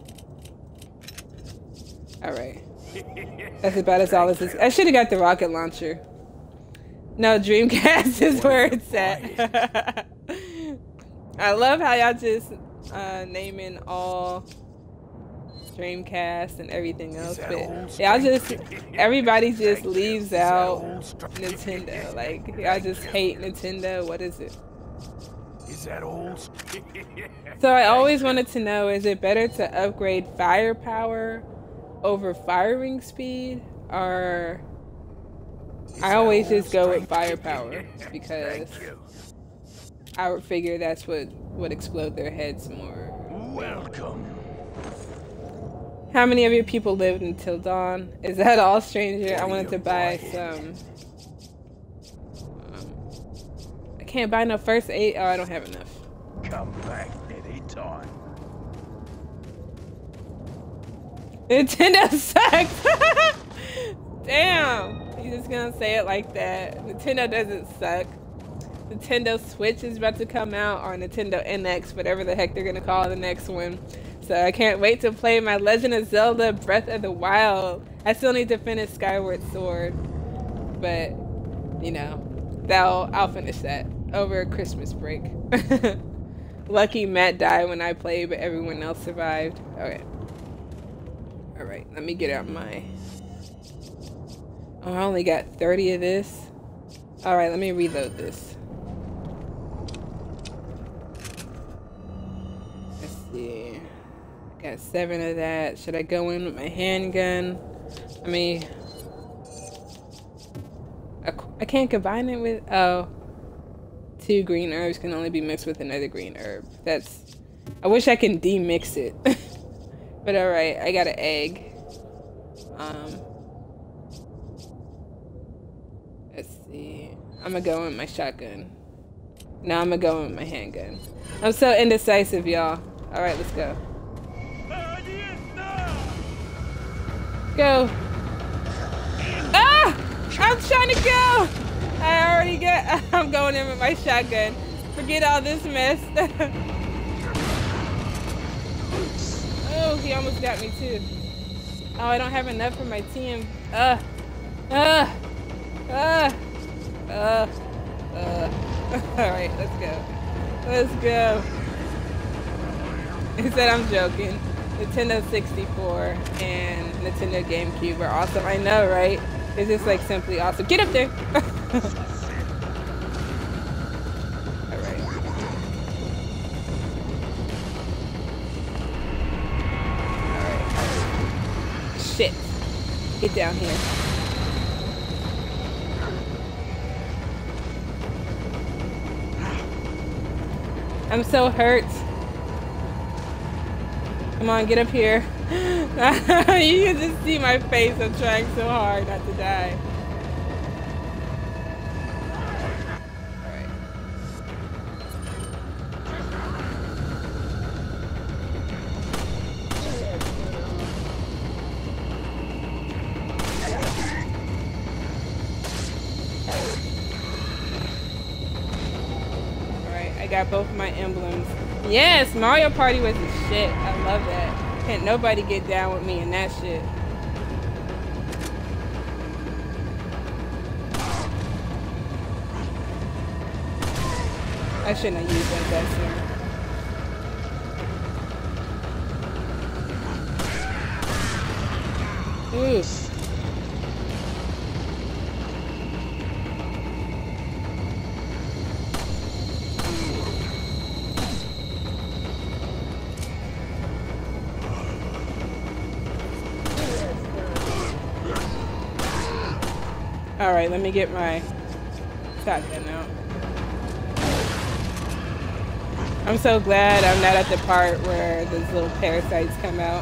Alright. That's about as all as this. I should have got the rocket launcher. No, Dreamcast is where it's at. I love how y'all just naming all Dreamcast and everything else, but y'all just, everybody just leaves out Nintendo. Like, y'all just hate Nintendo. What is it? Is that old? So I always wanted to know, is it better to upgrade firepower over firing speed, or I always just go with firepower because I would figure that's what would explode their heads more. Welcome. How many of your people lived until dawn? Is that all, stranger? I wanted to buy some. I can't buy no first aid. Oh, I don't have enough. Come back anytime. Nintendo sucks. Damn. You just gonna say it like that. Nintendo doesn't suck. Nintendo Switch is about to come out, or Nintendo NX, whatever the heck they're gonna call the next one. So I can't wait to play my Legend of Zelda Breath of the Wild. I still need to finish Skyward Sword, but you know, I'll finish that over Christmas break. Lucky Matt died when I played, but everyone else survived. Okay. Alright, let me get out my... Oh, I only got 30 of this. Alright, let me reload this. Let's see. Got 7 of that. Should I go in with my handgun? I mean... I can't combine it with... Oh. 2 green herbs can only be mixed with another green herb. That's... I wish I can demix it. But alright, I got an egg. Let's see. I'm gonna go with my shotgun. No, I'm gonna go with my handgun. I'm so indecisive, y'all. Alright, let's go. Go! Ah! I'm trying to go! I'm going in with my shotgun. Forget all this mess. Oh, he almost got me too. Oh, I don't have enough for my team. Alright, let's go. Let's go. He said I'm joking. Nintendo 64 and Nintendo GameCube are awesome. I know, right? It's just like simply awesome. Get up there! Alright. Alright. Shit. Get down here. I'm so hurt. Come on, get up here. You can just see my face. I'm trying so hard not to die. Alright. Alright, I got both my emblems. Yes, Mario Party was the shit. I love that. Can't nobody get down with me in that shit. I shouldn't have used that soon. Ooh. Alright, let me get my shotgun out. I'm so glad I'm not at the part where those little parasites come out.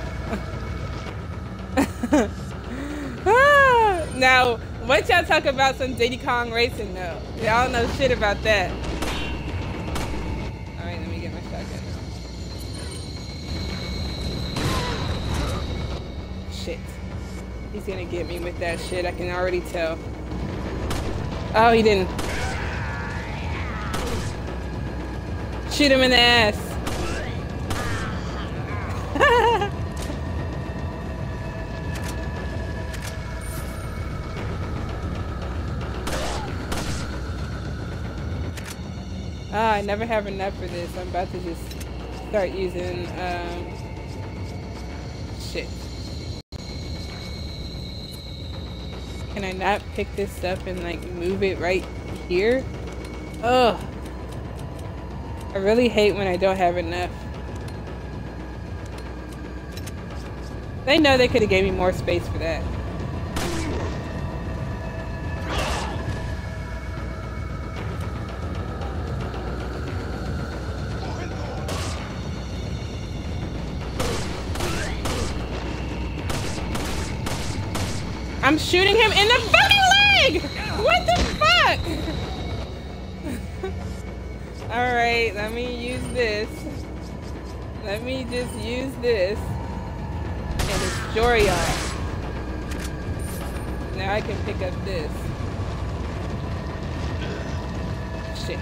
Now, what y'all talk about some Diddy Kong racing though? Y'all know shit about that. Alright, let me get my shotgun out. Shit. He's gonna get me with that shit, I can already tell. Oh, he didn't. Shoot him in the ass. I never have enough for this. I'm about to just start using, shit. Can I not pick this up and like move it right here? Ugh. I really hate when I don't have enough. They know they could have gave me more space for that. I'm shooting him in the fucking leg! What the fuck? Alright, let me use this. Let me just use this and destroy y'all. Now I can pick up this. Shit.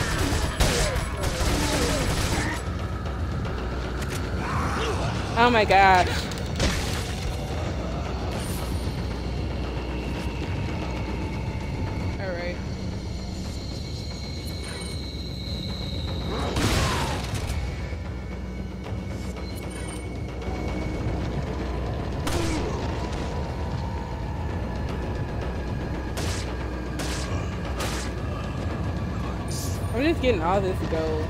Oh my gosh. Alright. I'm just getting all this gold.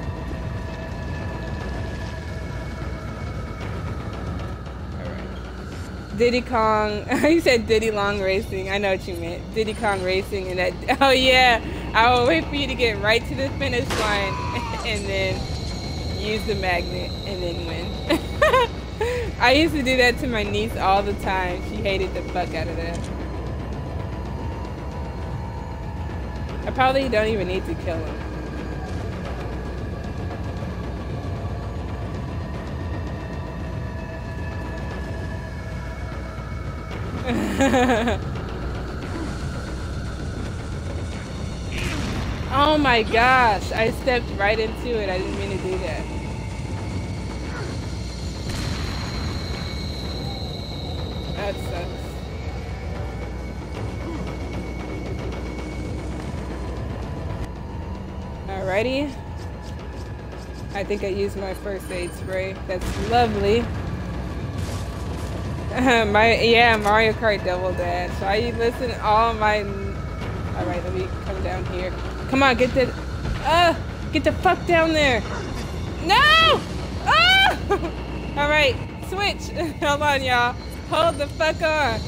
Diddy Kong, you said Diddy Long Racing. I know what you meant. Diddy Kong Racing and that, oh yeah. I will wait for you to get right to the finish line and then use the magnet and then win. I used to do that to my niece all the time. She hated the fuck out of that. I probably don't even need to kill him. Oh my gosh, I stepped right into it. I didn't mean to do that. That sucks. Alrighty. I think I used my first aid spray. That's lovely. Mario Kart Double Dash. I listen all my. All right, let me come down here. Come on, get the fuck down there. No! Ah! All right, switch. Hold on, y'all. Hold the fuck on.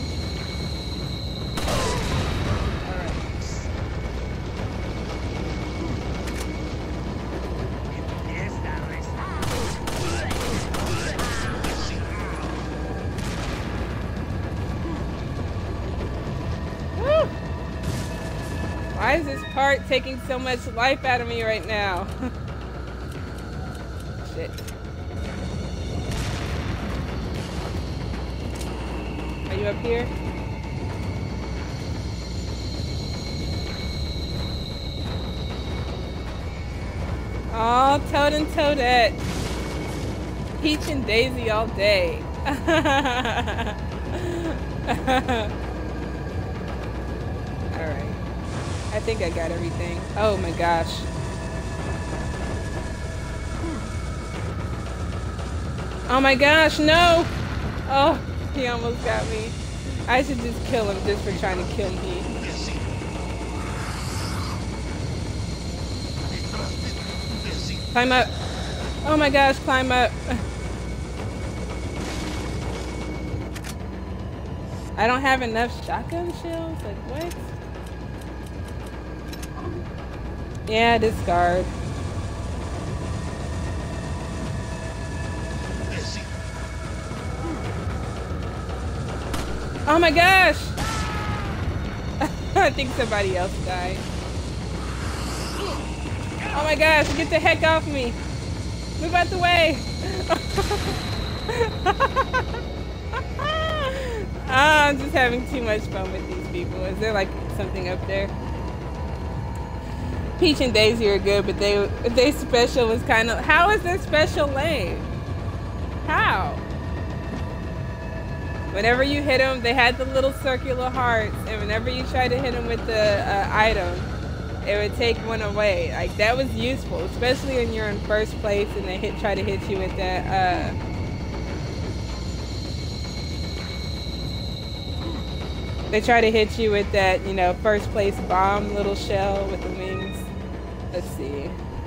Why is this part taking so much life out of me right now? Shit. Are you up here? Oh, Toad and Toadette. Peach and Daisy all day. Alright. I think I got everything. Oh my gosh. Oh my gosh, no! Oh, he almost got me. I should just kill him just for trying to kill me. Climb up. Oh my gosh, climb up. I don't have enough shotgun shells? Like what? Yeah, discard. Oh my gosh! I think somebody else died. Oh my gosh, get the heck off me! Move out the way! I'm just having too much fun with these people. Is there like something up there? Peach and Daisy are good, but they special was kind of. How is their special lame? How? Whenever you hit them, they had the little circular hearts, and whenever you try to hit them with the item, it would take one away. Like that was useful, especially when you're in first place and they try to hit you with that. They try to hit you with that, you know, first place bomb little shell with the wings. Let's see.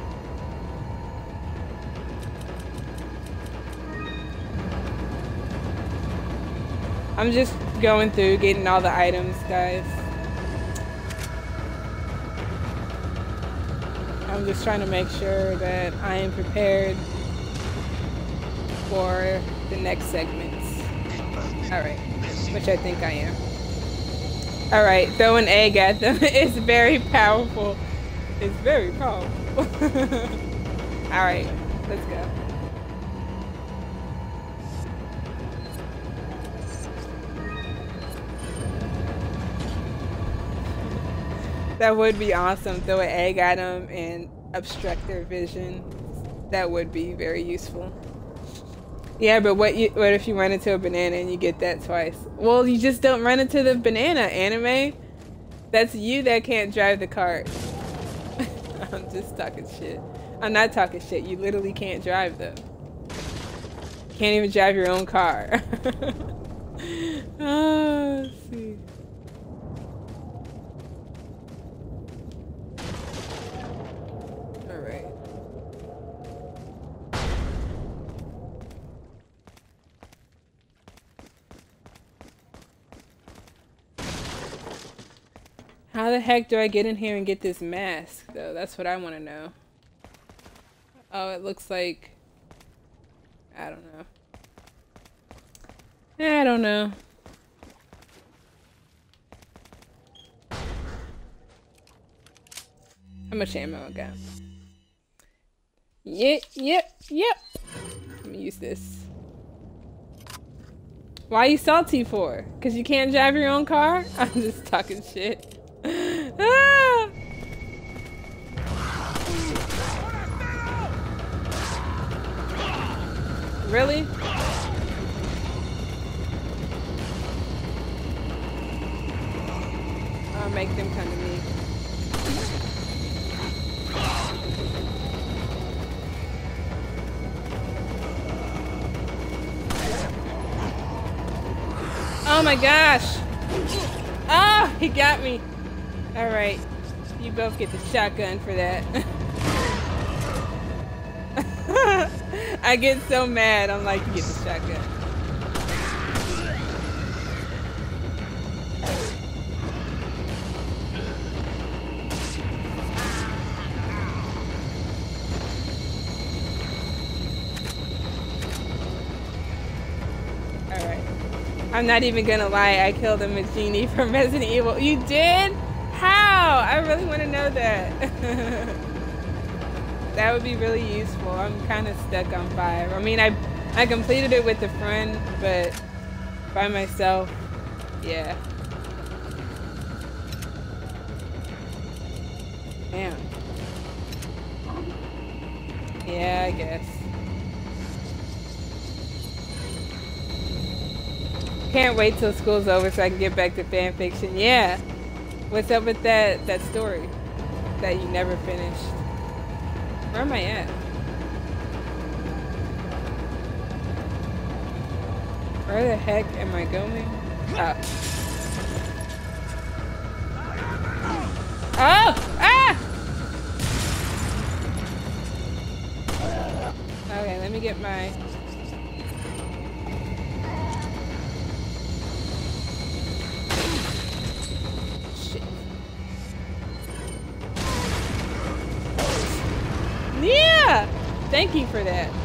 I'm just going through getting all the items, guys. I'm just trying to make sure that I am prepared for the next segments. All right. which I think I am. Alright, throw an egg at them. It's very powerful. It's very powerful. Alright, let's go. That would be awesome. Throw an egg at them and obstruct their vision. That would be very useful. Yeah, but what if you run into a banana and you get that twice? Well, you just don't run into the banana, anime. That's you that can't drive the cart. I'm just talking shit. I'm not talking shit. You literally can't drive them. Can't even drive your own car. Oh, let's see. Alright. How the heck do I get in here and get this mask, though? That's what I want to know. Oh, it looks like... I don't know. I don't know. How much ammo I got? Yep. Let me use this. Why are you salty for? Because you can't drive your own car? I'm just talking shit. Ah! Really? I'll make them come to me. Oh my gosh! Ah, he got me. All right, you both get the shotgun for that. I get so mad. I'm like, you get the shotgun. All right. I'm not even gonna lie. I killed a Majini from Resident Evil. You did? How? I really want to know that. That would be really useful. I'm kind of stuck on 5. I mean, I completed it with a friend, but by myself, yeah. Damn. Yeah, I guess. Can't wait till school's over so I can get back to fanfiction. Yeah. What's up with that story that you never finished? Where am I at? Where the heck am I going? Oh. Oh! Ah! Okay, let me get my... Yeah! Thank you for that.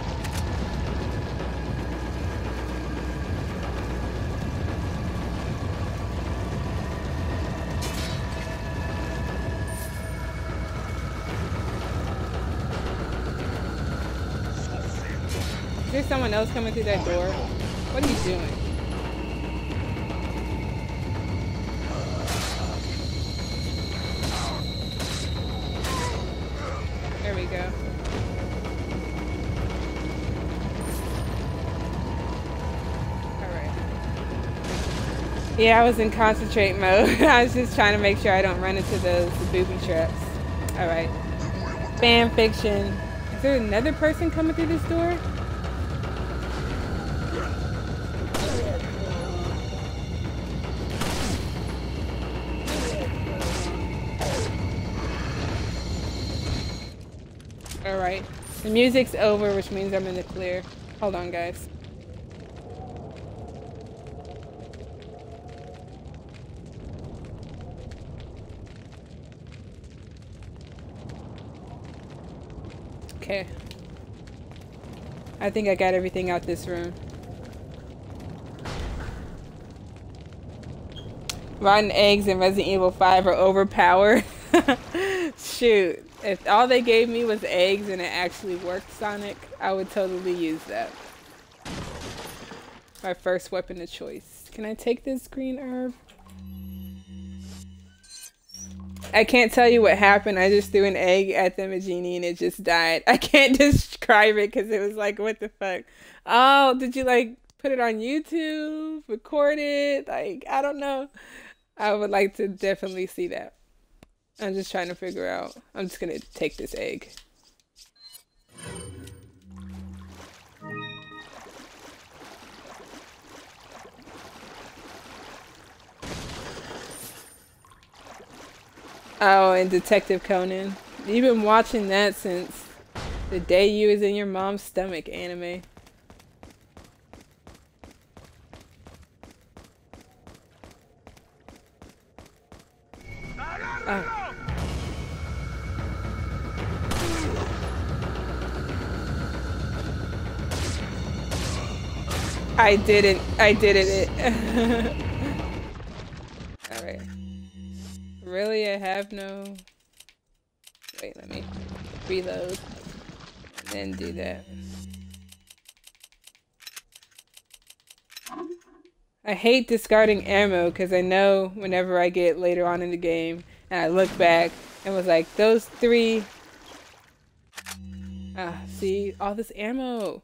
Is there someone else coming through that door? What are you doing? There we go. Alright. Yeah, I was in concentrate mode. I was just trying to make sure I don't run into those booby traps. Alright. Fan fiction. Is there another person coming through this door? Alright. The music's over, which means I'm in the clear. Hold on, guys. Okay. I think I got everything out this room. Rotten eggs in Resident Evil 5 are overpowered. Shoot, if all they gave me was eggs and it actually worked, Sonic, I would totally use that. My first weapon of choice. Can I take this green herb? I can't tell you what happened. I just threw an egg at the Majini and it just died. I can't describe it because it was like, what the fuck? Oh, did you like put it on YouTube? Record it? Like, I don't know. I would like to definitely see that. I'm just trying to figure out. I'm just gonna take this egg. Oh, and Detective Conan. You've been watching that since the day you was in your mom's stomach, anime. Oh. I did it. Alright. Really, I have no... Wait, let me reload. And then do that. I hate discarding ammo because I know whenever I get later on in the game and I look back and was like, those three... see? All this ammo.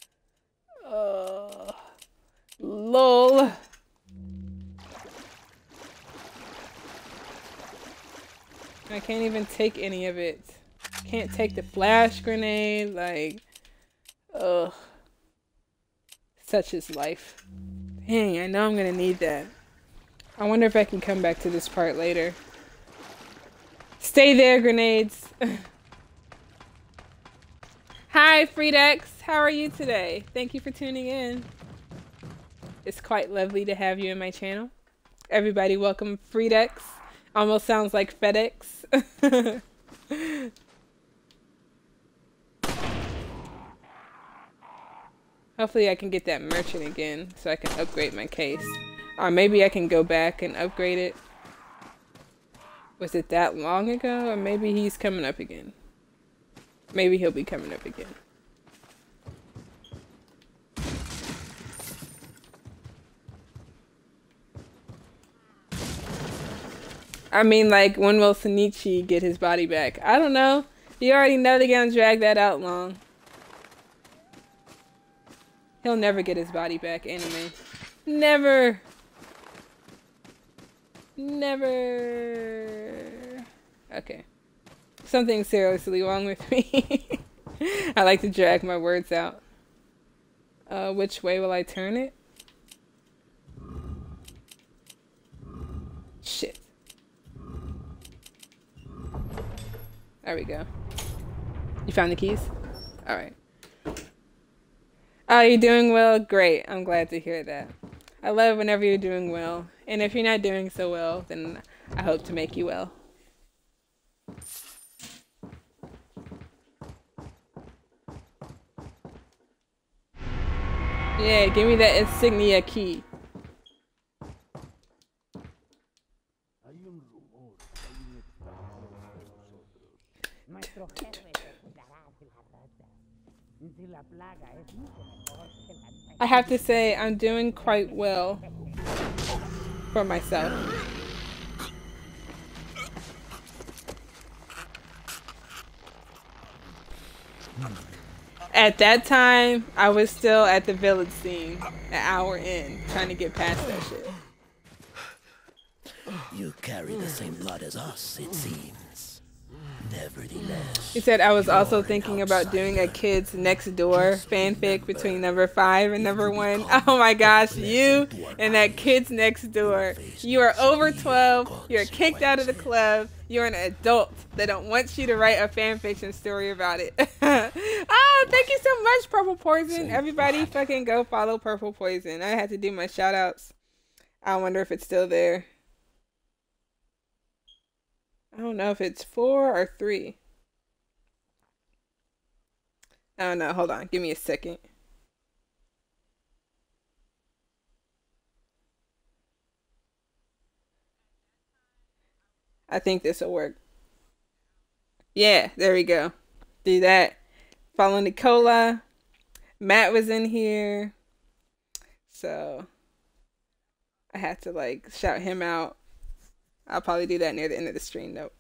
Lol. I can't even take any of it. Can't take the flash grenade, like, ugh. Such is life. Dang, I know I'm gonna need that. I wonder if I can come back to this part later. Stay there, grenades. Hi, Freedex. How are you today? Thank you for tuning in. It's quite lovely to have you in my channel. Everybody welcome Freedex. Almost sounds like FedEx. Hopefully I can get that merchant again so I can upgrade my case. Or maybe I can go back and upgrade it. Was it that long ago? Or maybe he's coming up again. Maybe he'll be coming up again. I mean, like, when will Shinichi get his body back? I don't know. You already know they're gonna drag that out long. He'll never get his body back, anime. Never! Never! Okay. Something's seriously wrong with me. I like to drag my words out. Which way will I turn it? Shit. There we go. You found the keys? Alright. Oh, you're doing well? Great. I'm glad to hear that. I love whenever you're doing well. And if you're not doing so well, then I hope to make you well. Yeah, give me that insignia key. I have to say, I'm doing quite well for myself. At that time, I was still at the village scene, an hour in, trying to get past that shit. You carry the same blood as us, it seems. Nevertheless. He said I was also thinking about doing a Kids Next Door fanfic between number 5 and number 1. Oh my gosh, you and that Kids Next Door. You are over 12, you're kicked out of the club, you're an adult. They don't want you to write a fanfiction story about it. Ah, thank you so much, Purple Poison. Everybody fucking go follow Purple Poison. I had to do my shout outs. I wonder if it's still there. I don't know if it's 4 or 3. I don't know. Hold on. Give me a second. I think this will work. Yeah, there we go. Do that. Follow Nicola. Matt was in here. So I had to like shout him out. I'll probably do that near the end of the stream though.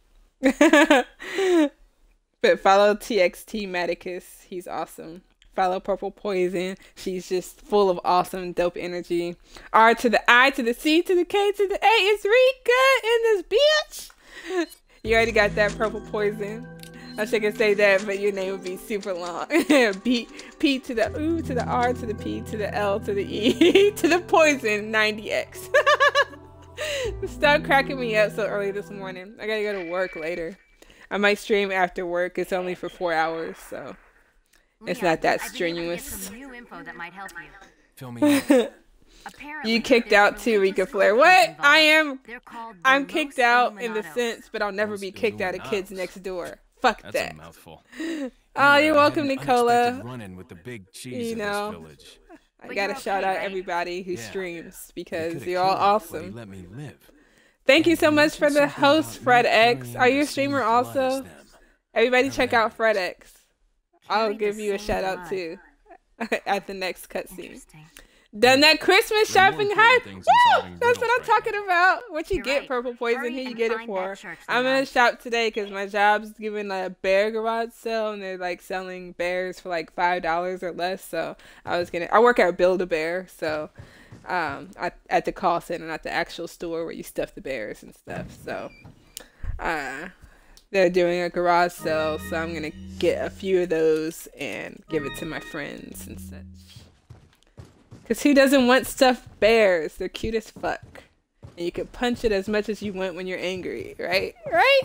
But follow TXT Maticus. He's awesome. Follow Purple Poison. She's just full of awesome, dope energy. R to the I to the C to the K to the A. It's Rika in this bitch. You already got that, Purple Poison. I wish I could say that, but your name would be super long. P to the U to the R to the P to the L to the E to the Poison 90X. Stop cracking me up so early this morning. I gotta go to work later. I might stream after work. It's only for 4 hours, so it's not that strenuous. Some new info that might help you. Fill me in. You kicked out too, Rika Flair. What? I'm kicked out in the sense, but I'll never be kicked out of Kids Next Door. Fuck that. That's a mouthful. Oh, you're welcome, Nicola. Run-in with the big cheese you know, in this village. I gotta shout out everybody who streams because you're all awesome. Let me live. Thank you so much for the host, Fred X. Are you a streamer also? Everybody check out Fred X. I'll give you a shout out too at the next cutscene. Done that Christmas shopping hype. Woo! That's what I'm talking about. What you get, Purple Poison, who you get it for. I'm gonna shop today because my job's giving a bear garage sale and they're like selling bears for like $5 or less. So I work at Build-A-Bear, so at the call center, not the actual store where you stuff the bears and stuff. So they're doing a garage sale, so I'm gonna get a few of those and give it to my friends and such. Because who doesn't want stuffed bears? They're cute as fuck. And you can punch it as much as you want when you're angry, right? Right?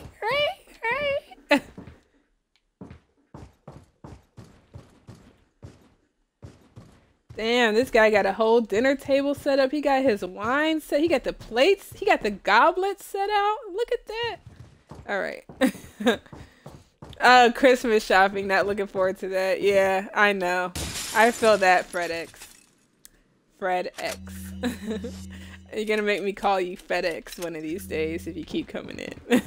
Damn, this guy got a whole dinner table set up. He got his wine set. He got the plates. He got the goblets set out. Look at that. All right. Christmas shopping. Not looking forward to that. Yeah, I know. I feel that, FredX. Fred X. You're gonna make me call you FedEx one of these days if you keep coming in.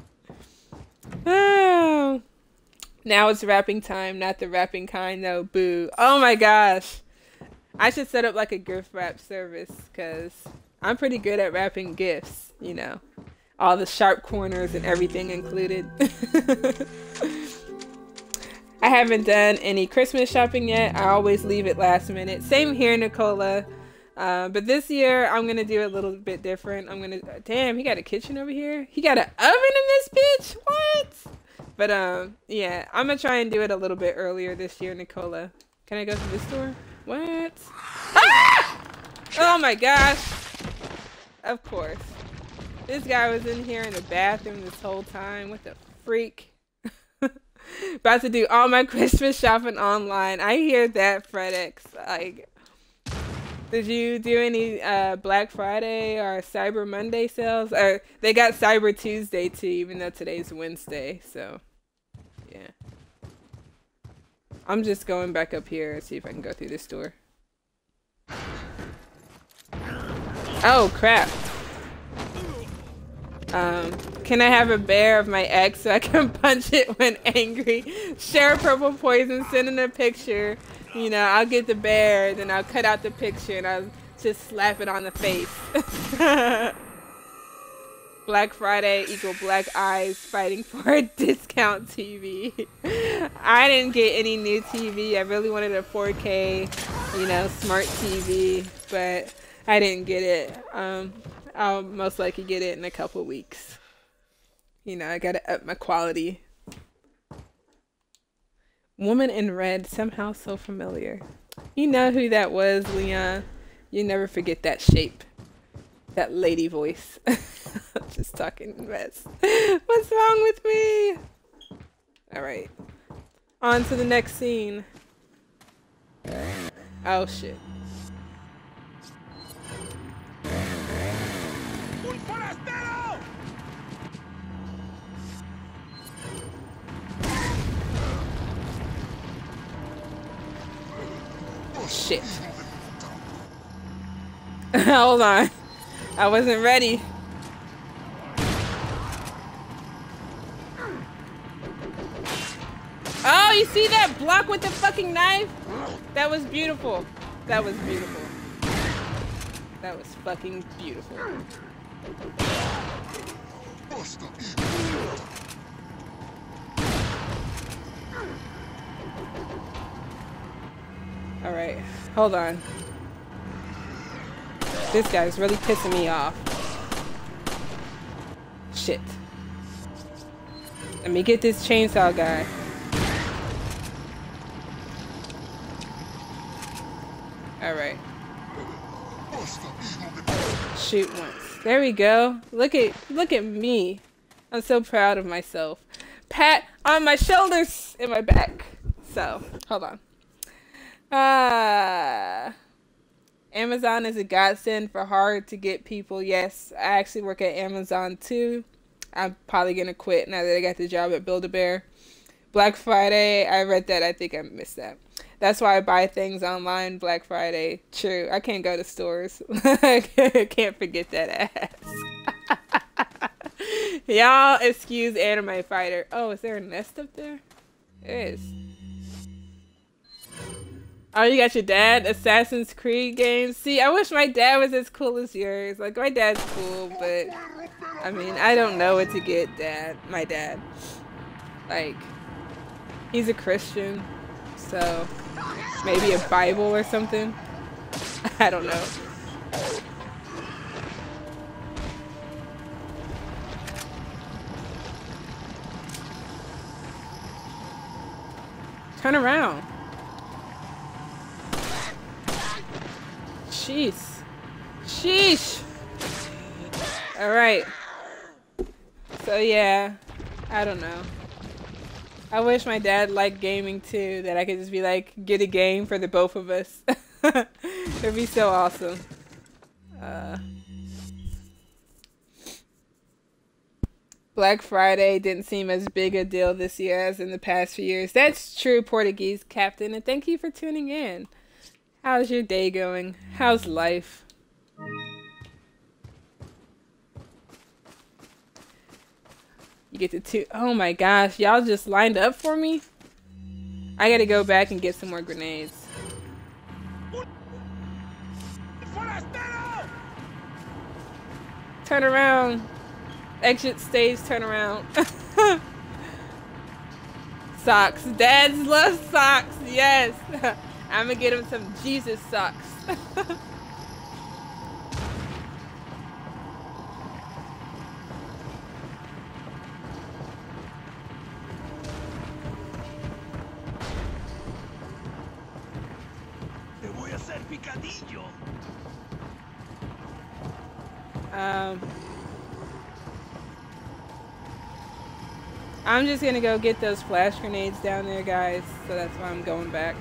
Oh. Now it's wrapping time, not the wrapping kind though. Boo. Oh my gosh. I should set up like a gift wrap service because I'm pretty good at wrapping gifts, you know. All the sharp corners and everything included. I haven't done any Christmas shopping yet. I always leave it last minute. Same here, Nicola. But this year, I'm going to do it a little bit different. Damn, he got a kitchen over here? He got an oven in this bitch? What? But, yeah, I'm going to try and do it a little bit earlier this year, Nicola. Can I go to this door? What? Ah! Oh my gosh. Of course. This guy was in here in the bathroom this whole time. What the freak? About to do all my Christmas shopping online. I hear that, FredX. Like, did you do any Black Friday or Cyber Monday sales? Or they got Cyber Tuesday too, even though today's Wednesday. So, yeah. I'm just going back up here and see if I can go through this door. Oh crap. Can I have a bear of my ex so I can punch it when angry? Share Purple Poison, send in a picture. You know, I'll get the bear, then I'll cut out the picture and I'll just slap it on the face. Black Friday equal black eyes fighting for a discount TV. I didn't get any new TV. I really wanted a 4K, you know, smart TV, but I didn't get it. I'll most likely get it in a couple weeks. You know, I gotta up my quality. Woman in red, somehow so familiar. You know who that was, Leon. You never forget that shape. That lady voice. Just talking mess. What's wrong with me? Alright. On to the next scene. Oh shit. Shit. Hold on. I wasn't ready. Oh, you see that block with the fucking knife? That was beautiful. That was beautiful. That was fucking beautiful. Alright, hold on. This guy's really pissing me off. Shit. Let me get this chainsaw guy. Alright. Shoot once. There we go. Look at me. I'm so proud of myself. Pat on my shoulders and my back. So, hold on. Amazon is a godsend for hard to get people. Yes, I actually work at Amazon too. I'm probably gonna quit now that I got the job at Build-A-Bear. Black Friday, I read that. I think I missed that. That's why I buy things online. Black Friday. True. I can't go to stores. I can't forget that ass. Y'all excuse Anime Fighter. Oh, is there a nest up there? There is. Oh, you got your dad Assassin's Creed games? See, I wish my dad was as cool as yours. Like, my dad's cool, but I mean, I don't know what to get my dad. Like, he's a Christian, so maybe a Bible or something. I don't know. Turn around. Jeez. Sheesh. Alright. So yeah, I don't know. I wish my dad liked gaming too, that I could just be like, get a game for the both of us. It'd be so awesome. Black Friday didn't seem as big a deal this year as in the past few years. That's true, Portuguese Captain, and thank you for tuning in. How's your day going? How's life? You get to oh my gosh, y'all just lined up for me? I gotta go back and get some more grenades. Turn around. Exit stage, turn around. Socks. Dads love socks, yes. I'm gonna get him some Jesus socks. Te voy a hacer picadillo. I'm just gonna go get those flash grenades down there, guys. So that's why I'm going back.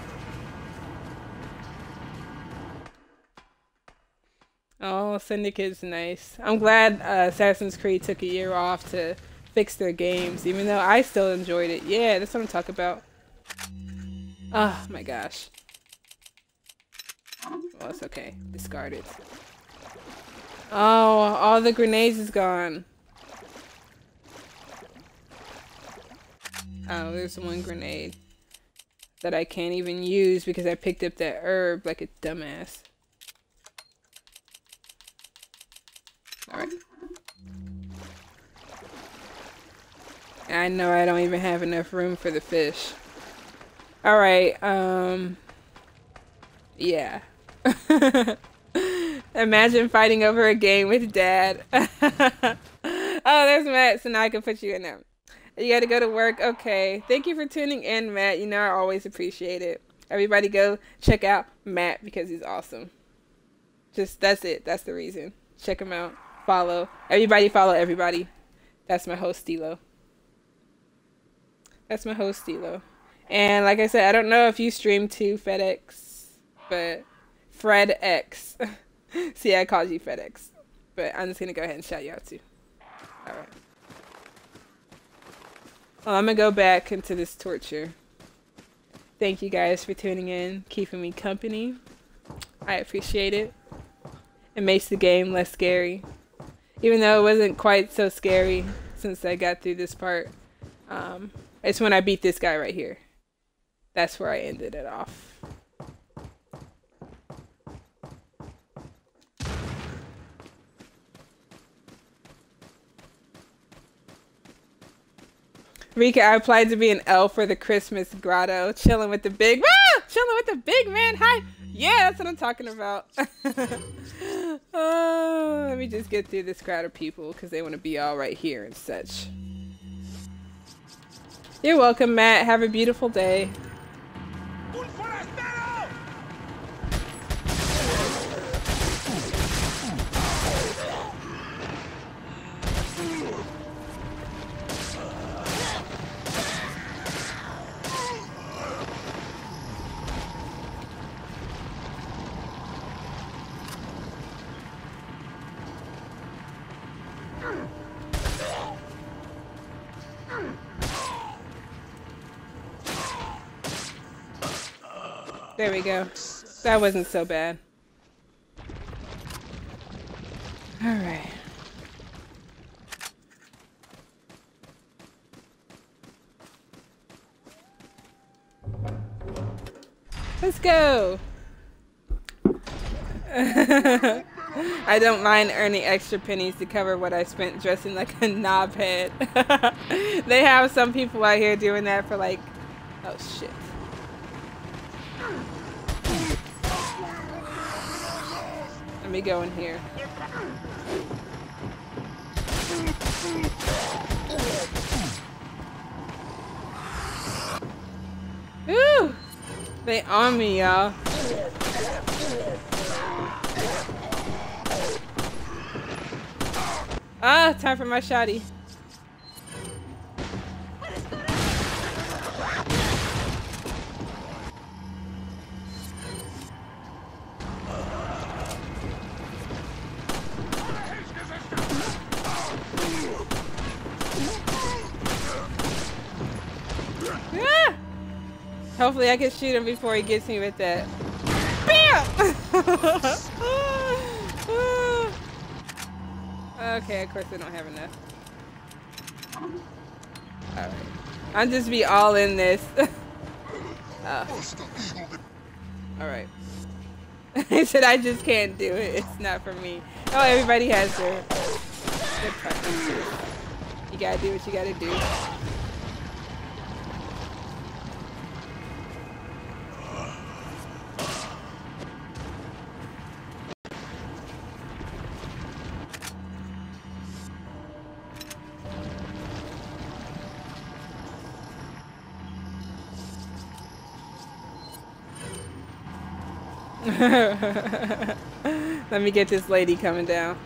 Oh, Syndicate's nice. I'm glad Assassin's Creed took a year off to fix their games, even though I still enjoyed it. Yeah, that's what I'm talking about. Oh my gosh. Well, it's okay. Discard it. Oh, all the grenades is gone. Oh, there's one grenade that I can't even use because I picked up that herb like a dumbass. Alright. I know I don't even have enough room for the fish. Alright, yeah. Imagine fighting over a game with Dad. Oh, there's Matt, so now I can put you in there. You gotta go to work. Okay. Thank you for tuning in, Matt. You know I always appreciate it. Everybody go check out Matt because he's awesome. Just, that's it. That's the reason. Check him out. Follow. Everybody follow everybody. That's my host, Stilo. That's my host, Stilo. And like I said, I don't know if you stream to FedEx, but FredX. See, I called you FedEx. But I'm just going to go ahead and shout you out too. Alright. Well, I'm going to go back into this torture. Thank you guys for tuning in, keeping me company. I appreciate it. It makes the game less scary. Even though it wasn't quite so scary since I got through this part. It's when I beat this guy right here. That's where I ended it off. Rika, I applied to be an elf for the Christmas grotto. Chilling with the big... chilling with the big man. Hi. Yeah, that's what I'm talking about. Oh, let me just get through this crowd of people because they want to be all right here and such. You're welcome, Matt. Have a beautiful day. There we go. That wasn't so bad. Alright. Let's go! I don't mind earning extra pennies to cover what I spent dressing like a knobhead. They have some people out here doing that for like... Oh shit. Let me go in here. Woo! They on me, y'all. Ah, time for my shotty. Ah! Hopefully I can shoot him before he gets me with that. Bam! Okay, of course I don't have enough. Alright. I'll just be all in this. Alright. He said I just can't do it. It's not for me. Oh, everybody has their preferences. You gotta do what you gotta do. Let me get this lady coming down.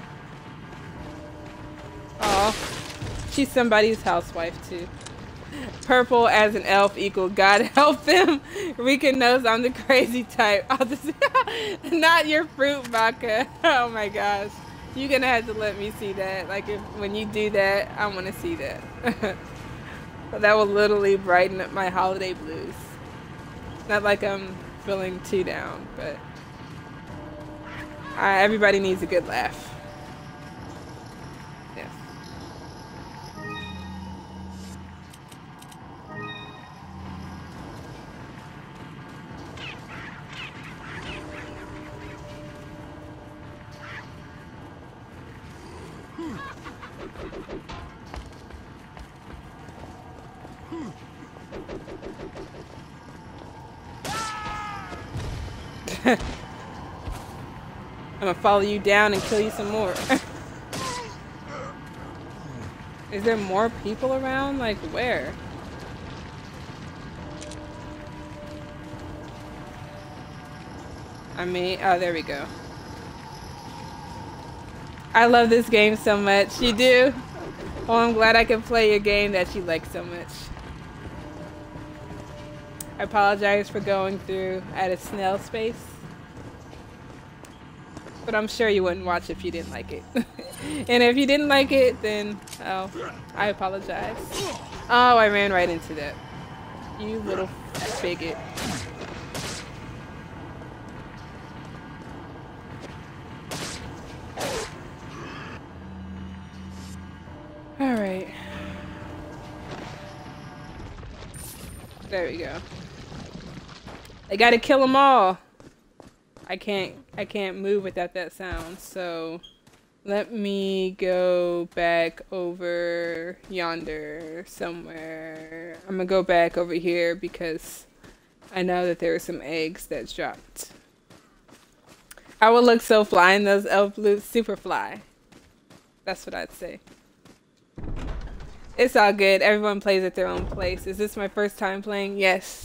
Oh, she's somebody's housewife too. Purple as an elf equal God help them. Rika knows I'm the crazy type. I'll just not your fruit vodka. Oh my gosh, you're gonna have to let me see that. Like when you do that, I want to see that. But that will literally brighten up my holiday blues. Not like I'm feeling too down, but everybody needs a good laugh. Yes. I'm gonna follow you down and kill you some more. Is there more people around? Like where? I mean, oh, there we go. I love this game so much. You do? Oh, I'm glad I can play your game that you like so much. I apologize for going through at a snail's pace. But I'm sure you wouldn't watch if you didn't like it. And if you didn't like it, then, oh, I apologize. Oh, I ran right into that. You little bigot. Alright. There we go. I gotta kill them all. I can't move without that sound, so let me go back over yonder somewhere. I'm gonna go back over here because I know that there were some eggs that dropped. I would look so fly in those elf boots, super fly. That's what I'd say. It's all good. Everyone plays at their own place. Is this my first time playing? Yes.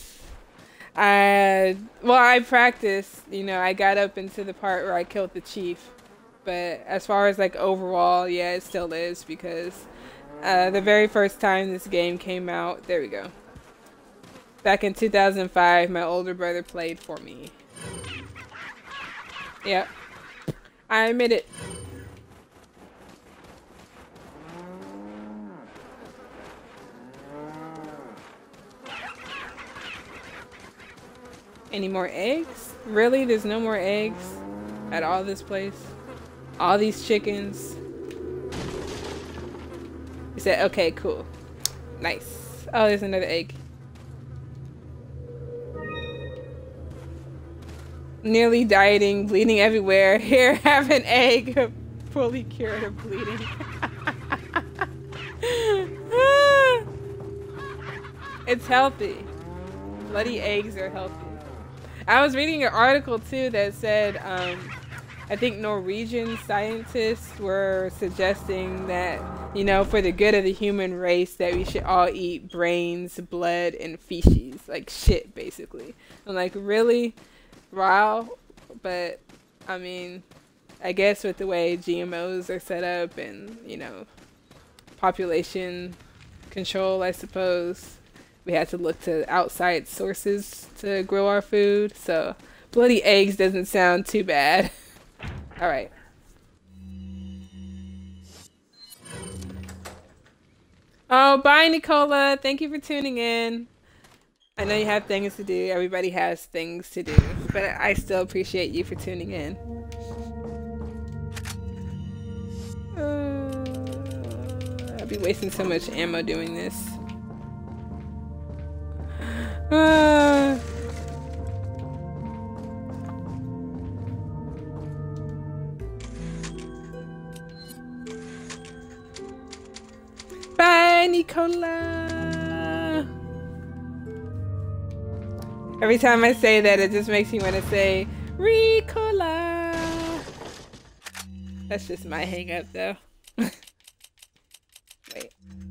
Well, I practiced, you know, I got up into the part where I killed the chief. But as far as like overall, yeah, it still is because the very first time this game came out, there we go. Back in 2005, my older brother played for me. Yep. I admit it. Any more eggs? Really? There's no more eggs at all this place? All these chickens? He said, okay, cool. Nice. Oh, there's another egg. Nearly dieting, bleeding everywhere. Here, have an egg. Fully cured of bleeding. It's healthy. Bloody eggs are healthy. I was reading an article too that said, I think Norwegian scientists were suggesting that, you know, for the good of the human race, that we should all eat brains, blood, and feces. Like shit, basically. I'm like, really? Wow. But, I mean, I guess with the way GMOs are set up and, you know, population control, I suppose, we had to look to outside sources to grow our food. So, bloody eggs doesn't sound too bad. Alright. Oh, bye, Nicola. Thank you for tuning in. I know you have things to do. Everybody has things to do. But I still appreciate you for tuning in. I'll be wasting so much ammo doing this. Bye, Nicola. Every time I say that, it just makes me want to say Ricola. That's just my hang up, though. Wait.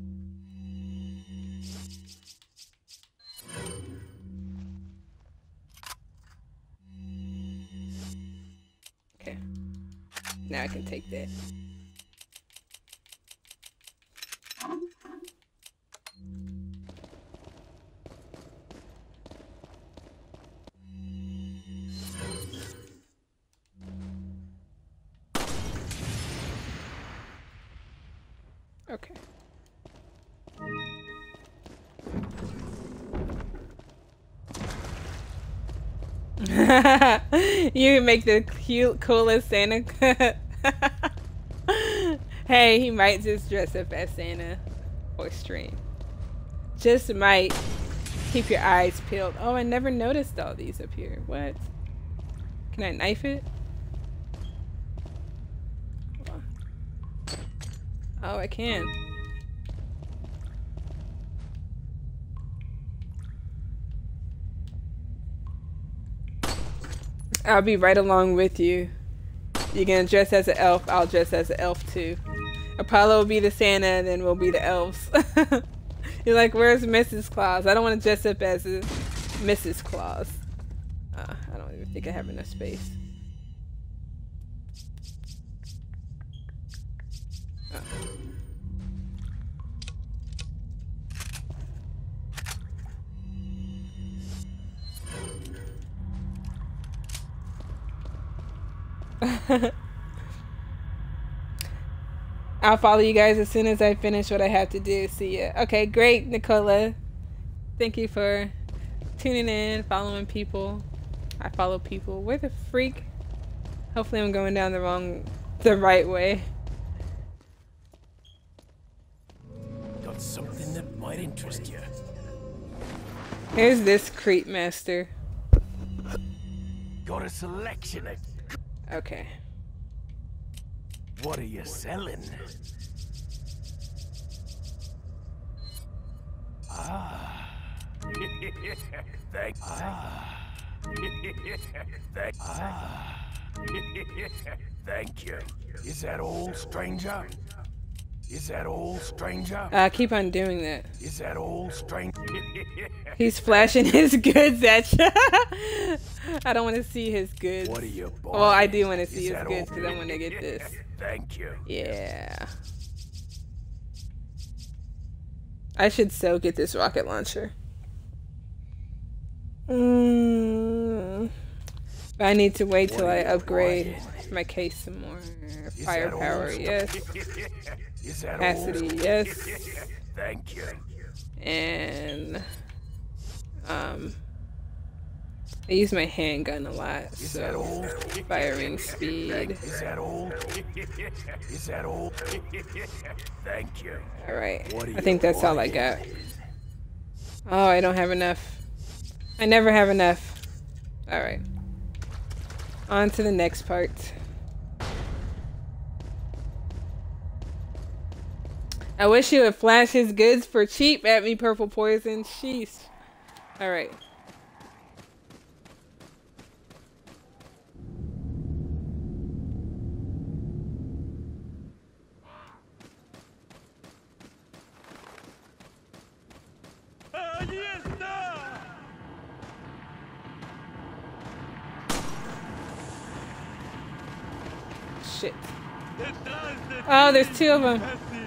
Okay. Now I can take that. Okay. You make the cute, coolest Santa. Hey, he might just dress up as Santa or stream. Just might. Keep your eyes peeled. Oh, I never noticed all these up here. What? Can I knife it? Oh, I can. I'll be right along with you. You're gonna dress as an elf, I'll dress as an elf too. Apollo will be the Santa, and then we'll be the elves. You're like, where's Mrs. Claus? I don't want to dress up as a Mrs. Claus. I don't even think I have enough space. I'll follow you guys as soon as I finish what I have to do. See ya. Okay, great, Nicola. Thank you for tuning in, following people. I follow people. Where the freak? Hopefully I'm going down the right way. Got something that might interest you. Here's this creep master. for a selection of... Okay. What are you selling? Ah. Thank Thank you. Is that all, stranger? Is that all, stranger? Keep on doing that. Is that all, stranger? He's flashing his goods at you. I don't want to see his goods. What are you buying? Well, I do want to see Is his that goods all? because I want to get this. Thank you. Yeah. I should so get this rocket launcher. But I need to wait till I upgrade my case some more. Firepower, yes. Capacity, yes. Thank you. And I use my handgun a lot, so firing speed. Is that all? Is that all? Thank you. Alright, I think that's all I got. Oh, I don't have enough. I never have enough. Alright. On to the next part. I wish you would flash his goods for cheap at me, Purple Poison. Sheesh. Alright. Shit. Oh, there's two of them.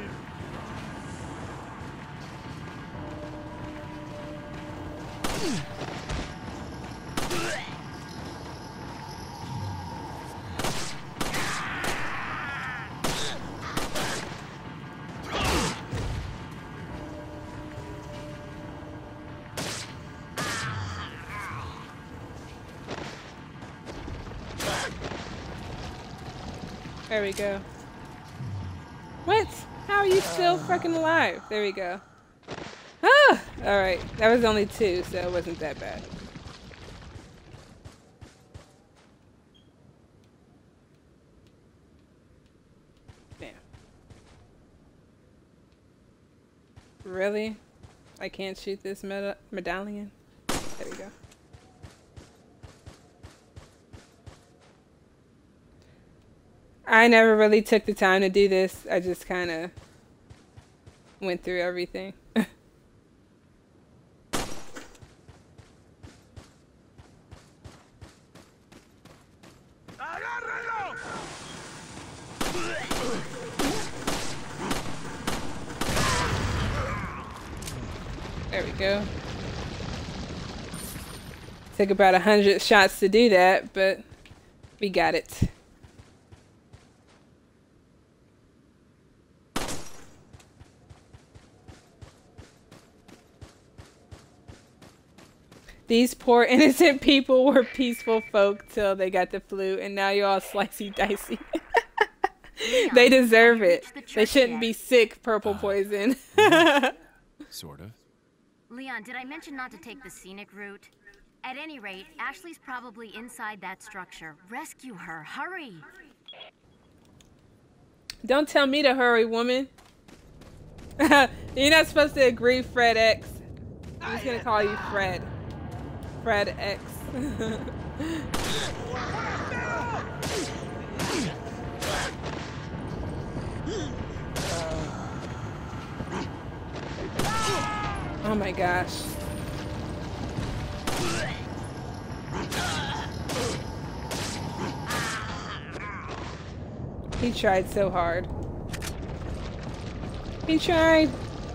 There we go. What? How are you still fucking alive? There we go. Ah! Alright. That was only two, so it wasn't that bad. Damn. Really? I can't shoot this medallion? There we go. I never really took the time to do this. I just kind of went through everything. There we go. Took about 100 shots to do that, but we got it. These poor innocent people were peaceful folk till they got the flu, and now you're all slicey dicey. They deserve it. They shouldn't be sick, Purple Poison. Sort of. Leon, did I mention not to take the scenic route? At any rate, Ashley's probably inside that structure. Rescue her, hurry! Don't tell me to hurry, woman. You're not supposed to agree, Fred X. I'm just gonna call you Fred. Fred X. Oh my gosh. He tried so hard. He tried.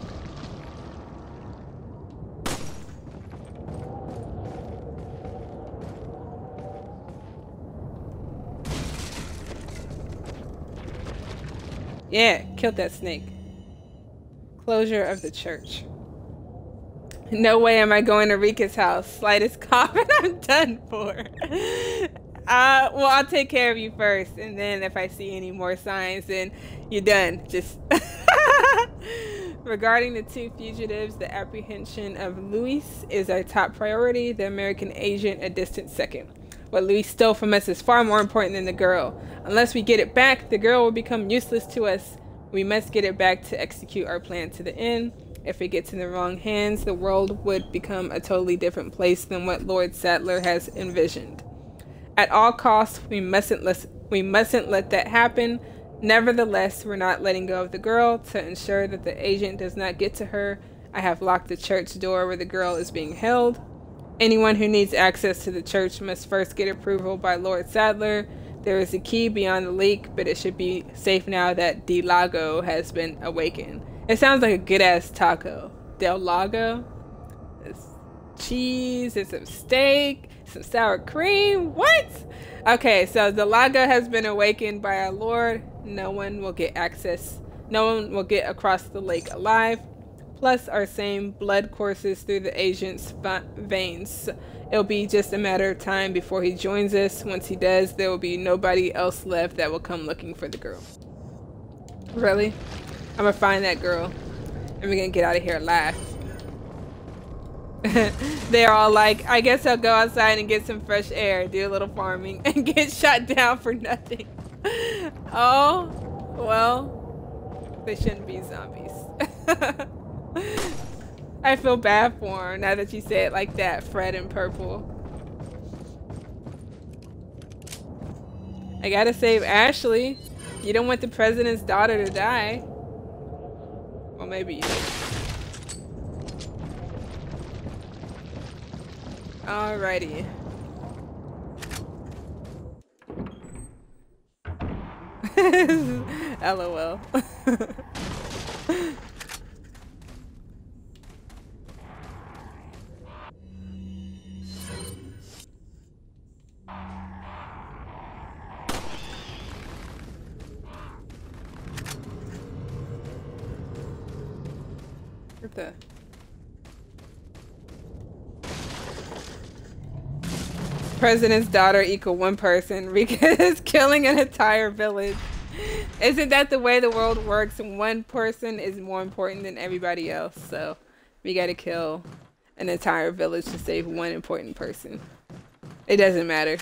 Yeah, killed that snake. Closure of the church. No way am I going to Rika's house. Slightest cough and I'm done for. Well, I'll take care of you first, and then if I see any more signs, then you're done. Just regarding the two fugitives, the apprehension of Luis is our top priority. The American agent a distant second. What Louis stole from us is far more important than the girl. Unless we get it back, the girl will become useless to us. We must get it back to execute our plan to the end. If it gets in the wrong hands, the world would become a totally different place than what Lord Saddler has envisioned. At all costs, we mustn't let that happen. Nevertheless, we're not letting go of the girl. To ensure that the agent does not get to her, I have locked the church door where the girl is being held. Anyone who needs access to the church must first get approval by Lord Saddler. There is a key beyond the leak, but it should be safe now that Del Lago has been awakened. It sounds like a good-ass taco. Del Lago? It's cheese, and some steak, some sour cream. What? Okay, so Del Lago has been awakened by our Lord. No one will get across the lake alive. Plus, our same blood courses through the agent's veins. It'll be just a matter of time before he joins us. Once he does, there will be nobody else left that will come looking for the girl. Really? I'm gonna find that girl, and we're gonna get out of here alive. They're all like, I guess I'll go outside and get some fresh air, do a little farming, and get shot down for nothing. Oh, well, they shouldn't be zombies. I feel bad for him now that you say it like that, Fred in purple. I gotta save Ashley. You don't want the president's daughter to die. Well, maybe you do. Alrighty. LOL. What the? President's daughter equal one person. Rika is killing an entire village. Isn't that the way the world works? One person is more important than everybody else. So we gotta kill an entire village to save one important person. It doesn't matter.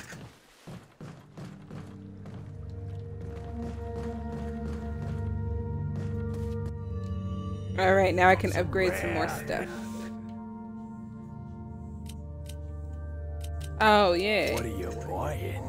Alright, now I can upgrade some more stuff. Oh, yeah. What are you buying?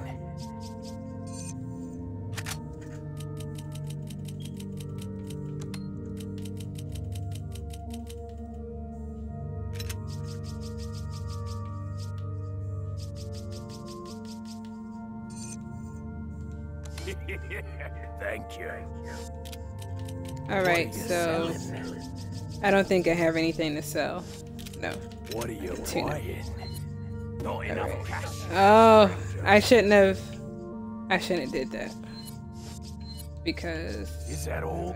Thank you. Alright, so I don't think I have anything to sell. No. What are you Tuna. buying? Not enough cash. Oh, I shouldn't have did that. Because Is that all?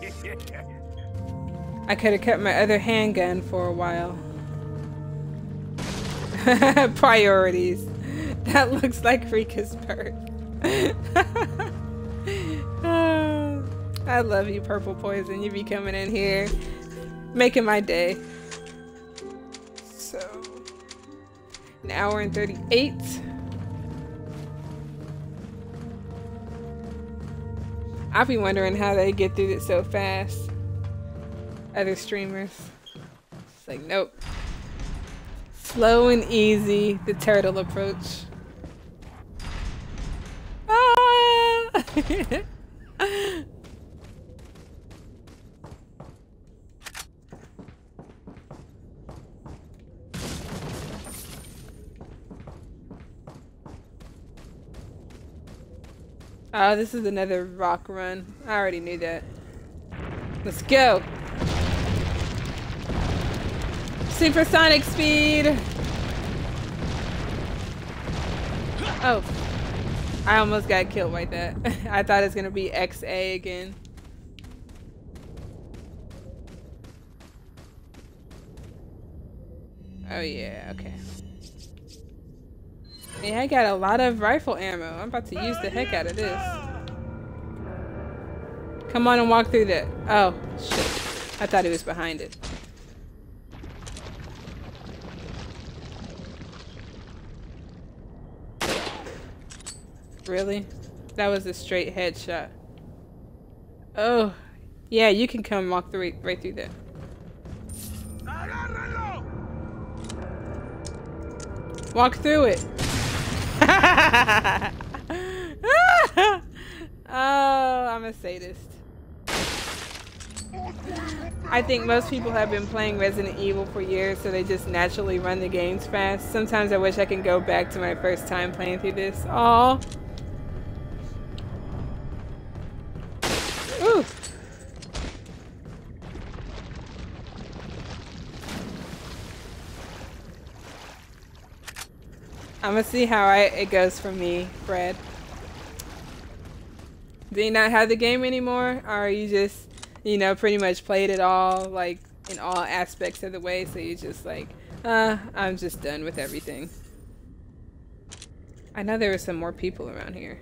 I could have kept my other handgun for a while. Priorities. That looks like Rika's birth. I love you, Purple Poison. You be coming in here, making my day. So, an hour and 38. I'll be wondering how they get through it so fast. Other streamers. It's like, nope. Slow and easy, the turtle approach. Ah! Oh, this is another rock run. I already knew that. Let's go. Supersonic speed. Oh. I almost got killed like that. I thought it was gonna be XA again. Oh yeah, okay. Yeah, I got a lot of rifle ammo. I'm about to use the heck out of this. Come on and walk through that. Oh, shit. I thought he was behind it. Really? That was a straight headshot. Oh, yeah, you can come walk right through that. Walk through it. Oh, I'm a sadist. I think most people have been playing Resident Evil for years, so they just naturally run the games fast. Sometimes I wish I can go back to my first time playing through this. Aww. Ooh. I'm gonna see how it goes for me, Fred. Do you not have the game anymore? Or are you just, you know, pretty much played it all, like, in all aspects of the way, so you're just like, I'm just done with everything. I know there are some more people around here.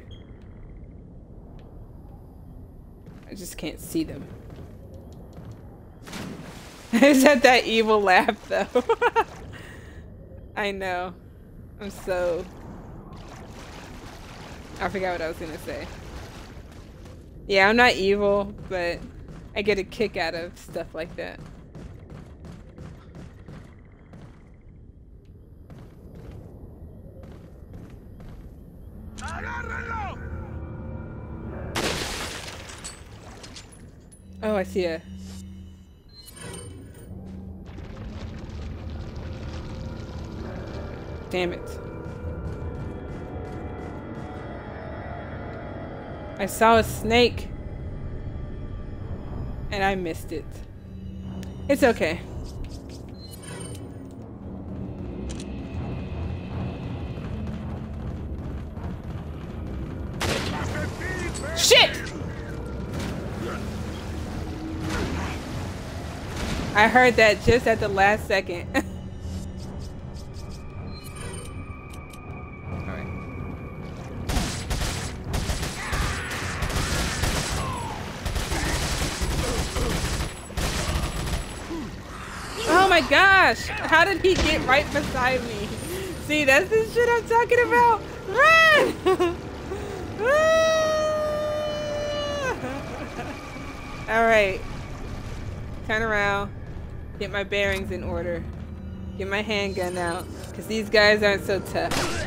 I just can't see them. Is that evil laugh, though? I know. I'm so... I forgot what I was gonna say. Yeah, I'm not evil, but I get a kick out of stuff like that. Oh, I see a... Damn it. I saw a snake and I missed it. It's okay. Shit! I heard that just at the last second. Oh my gosh! How did he get right beside me? See, that's the shit I'm talking about! Run! Alright. Turn around. Get my bearings in order. Get my handgun out. Because these guys aren't so tough.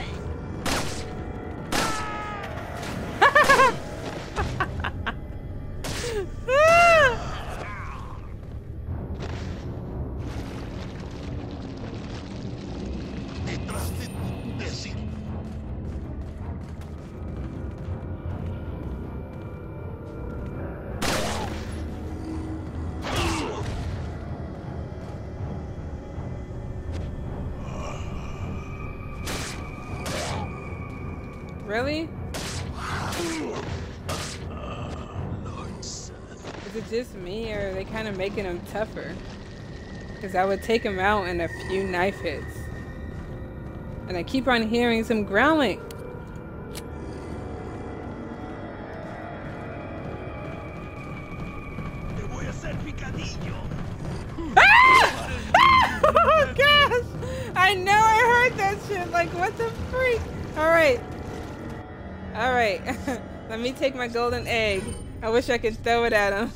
Really? Is it just me, or are they kind of making him tougher? Because I would take him out in a few knife hits. And I keep on hearing some growling. Ah! Oh gosh! I know I heard that shit. Like, what the freak? Alright. Alright. Let me take my golden egg. I wish I could throw it at him.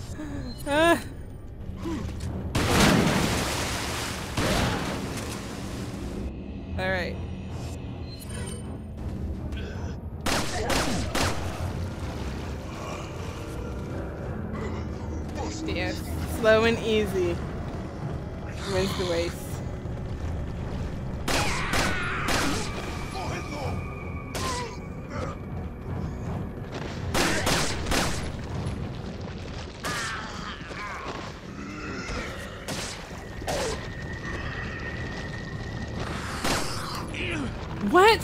Alright. Yes. Slow and easy wins the race. What?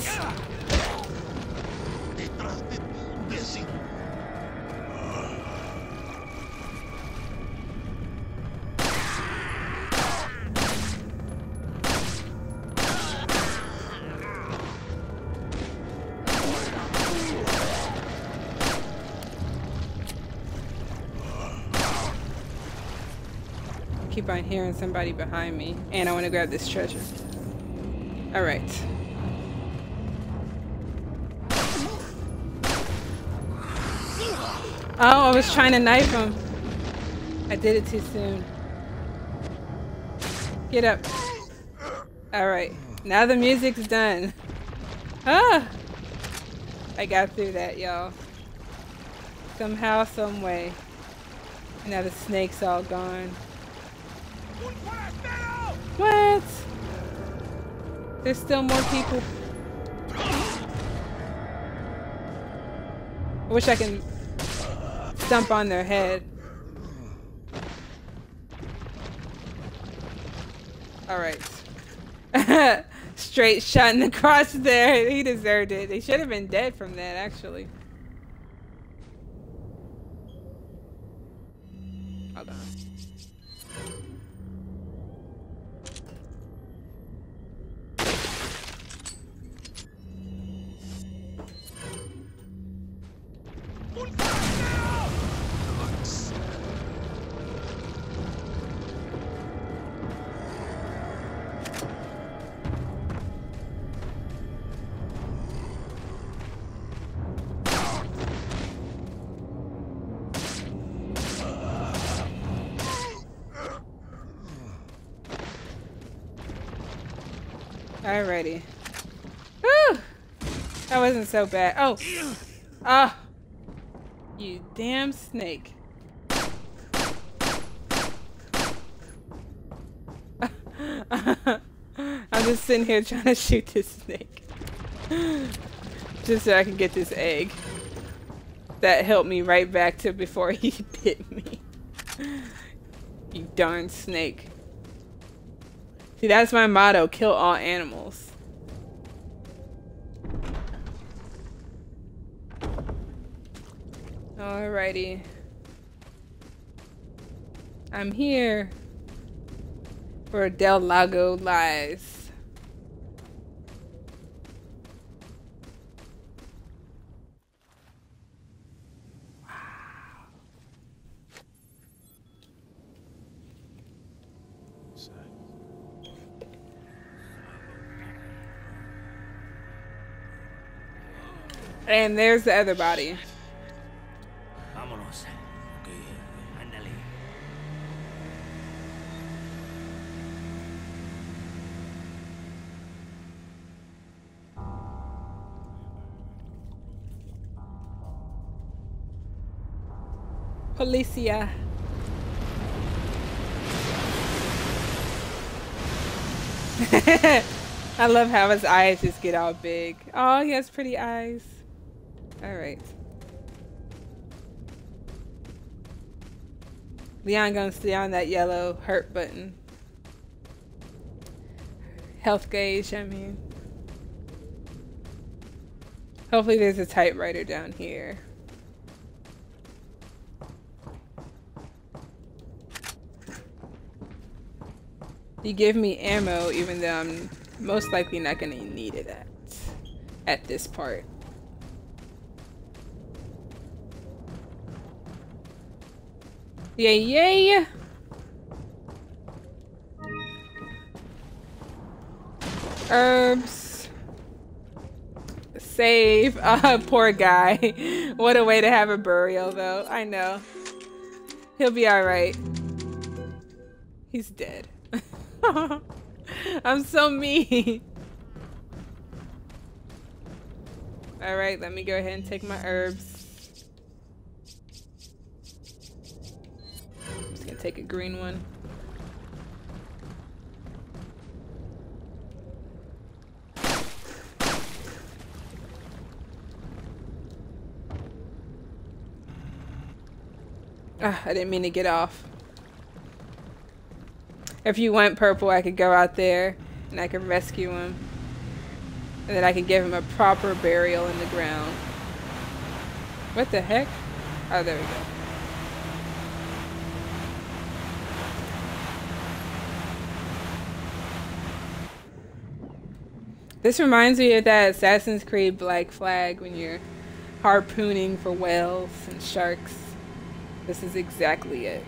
Keep on hearing somebody behind me, and I want to grab this treasure. All right. Oh, I was trying to knife him. I did it too soon. Get up. Alright. Now the music's done. Ah! I got through that, y'all. Somehow, some way. Now the snake's all gone. What? There's still more people. I wish I can stomp on their head. Alright. Straight shot in the crotch there. He deserved it. They should have been dead from that, actually. Hold on. Alrighty. Whew! That wasn't so bad. Oh! Ah! You damn snake. I'm just sitting here trying to shoot this snake. Just so I can get this egg. That helped me right back to before he bit me. You darn snake. See, that's my motto, kill all animals. Alrighty. I'm here where Del Lago lies. And there's the other body. Vámonos. Okay, ándale. Policia. I love how his eyes just get all big. Oh, he has pretty eyes. Alright. Leon gonna stay on that yellow hurt button. Health gauge, I mean. Hopefully there's a typewriter down here. You give me ammo even though I'm most likely not gonna need it at this part. Yay, yay! Herbs. Save. Poor guy. What a way to have a burial, though. I know. He'll be alright. He's dead. I'm so mean. Alright, let me go ahead and take my herbs. Take a green one. Ah, I didn't mean to get off. If you went purple, I could go out there and I could rescue him. And then I could give him a proper burial in the ground. What the heck? Oh, there we go. This reminds me of that Assassin's Creed Black Flag when you're harpooning for whales and sharks. This is exactly it.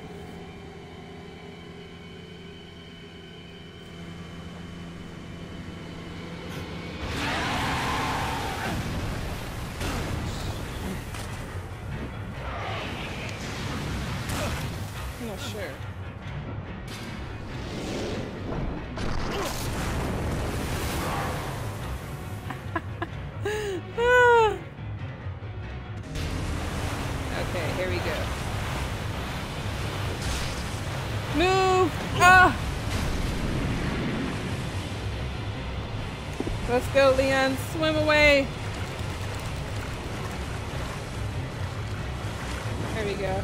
sure. Okay, here we go. Move! Ah! Let's go, Leon. Swim away. There we go.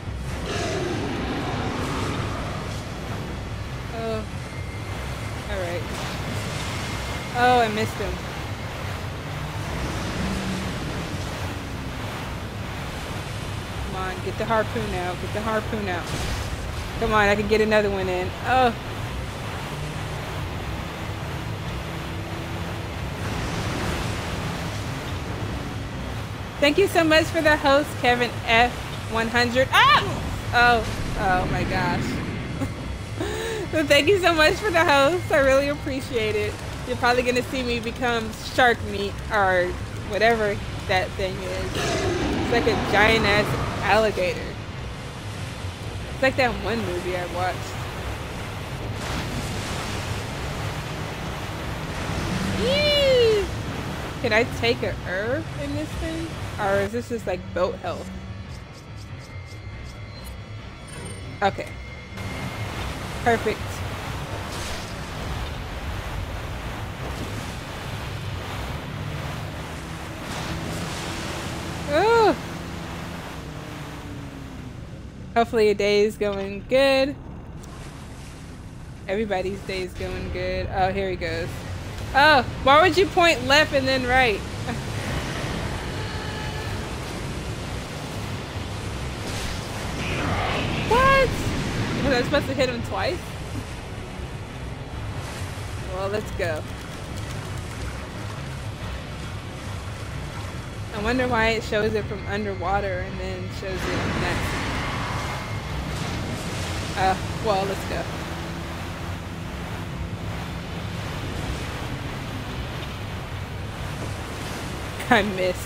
Oh. Alright. Oh, I missed him. Come on, get the harpoon out. Get the harpoon out. Come on, I can get another one in. Oh. Thank you so much for the host, Kevin F100. Ah! Oh my gosh. So thank you so much for the host. I really appreciate it. You're probably gonna see me become shark meat or whatever that thing is. It's like a giant ass alligator. It's like that one movie I watched. Yee! Can I take a herb in this thing? Or is this just like boat health? Okay. Perfect. Ooh. Hopefully your day is going good. Everybody's day is going good. Oh, here he goes. Oh, why would you point left and then right? What? Was I supposed to hit him twice? Well, let's go. I wonder why it shows it from underwater and then shows it next. Well, let's go. I missed.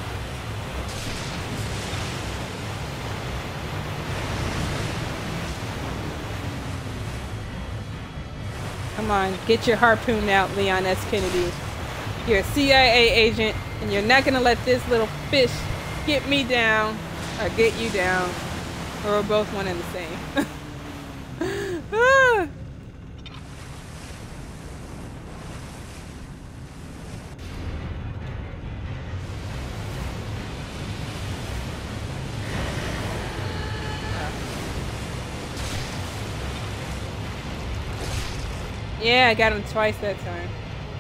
Come on, get your harpoon out, Leon S. Kennedy. You're a CIA agent, and you're not gonna let this little fish get me down, or get you down, or we're both one and the same. Ah. Yeah, I got him twice that time.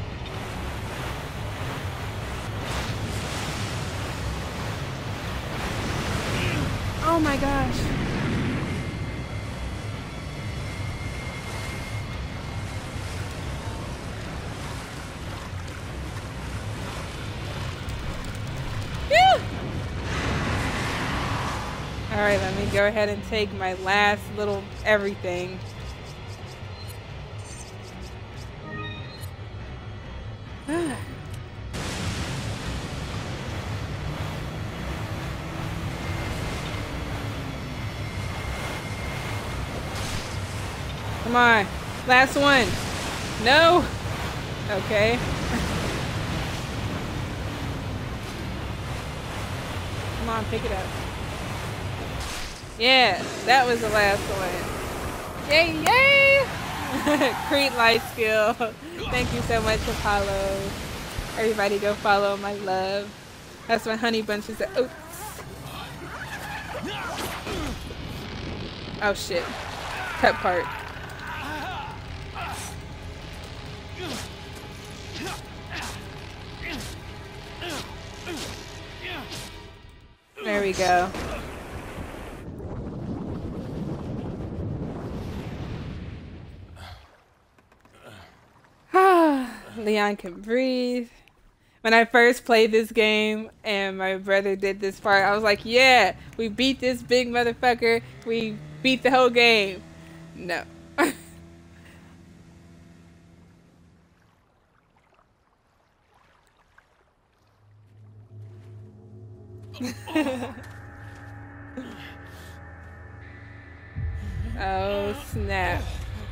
Oh my gosh. Phew! Alright, let me go ahead and take my last little everything. Come on. Last one. No. Okay. Come on, pick it up. Yeah, that was the last one. Yay, yay! Creed light skill. Thank you so much, Apollo. Everybody go follow my love. That's my honey bunches of oats. Oh shit. Cut part. There we go. Leon can breathe. When I first played this game and my brother did this part, I was like, yeah, we beat this big motherfucker. We beat the whole game. No. Oh, snap.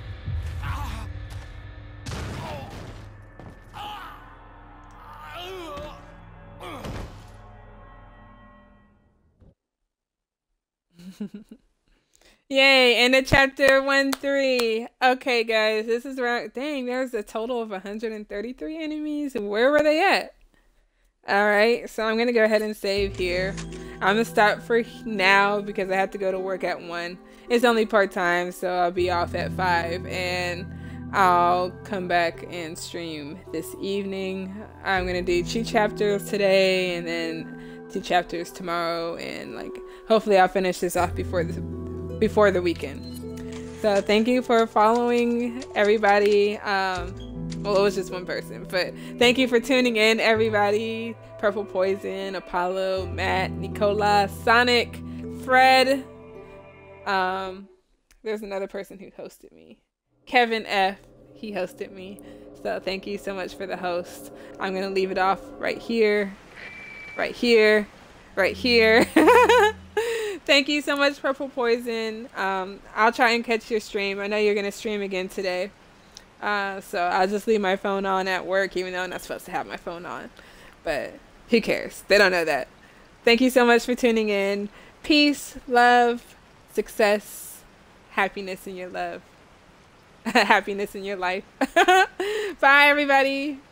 Yay, end of chapter 1-3. Okay, guys, this is around. Dang, there's a total of 133 enemies. Where were they at? Alright, so I'm going to go ahead and save here. I'm going to stop for now because I have to go to work at 1. It's only part-time, so I'll be off at 5. And I'll come back and stream this evening. I'm going to do 2 chapters today and then 2 chapters tomorrow. And like, hopefully I'll finish this off before the weekend. So thank you for following, everybody. Well, it was just one person, but thank you for tuning in, everybody. Purple Poison, Apollo, Matt, Nicola, Sonic, Fred. There's another person who hosted me. Kevin F. He hosted me. So thank you so much for the host. I'm going to leave it off right here. Right here. Right here. Thank you so much, Purple Poison. I'll try and catch your stream. I know you're going to stream again today. So I'll just leave my phone on at work, even though I'm not supposed to have my phone on. But who cares? They don't know that. Thank you so much for tuning in. Peace, love, success, happiness in your love. Happiness in your life. Bye, everybody.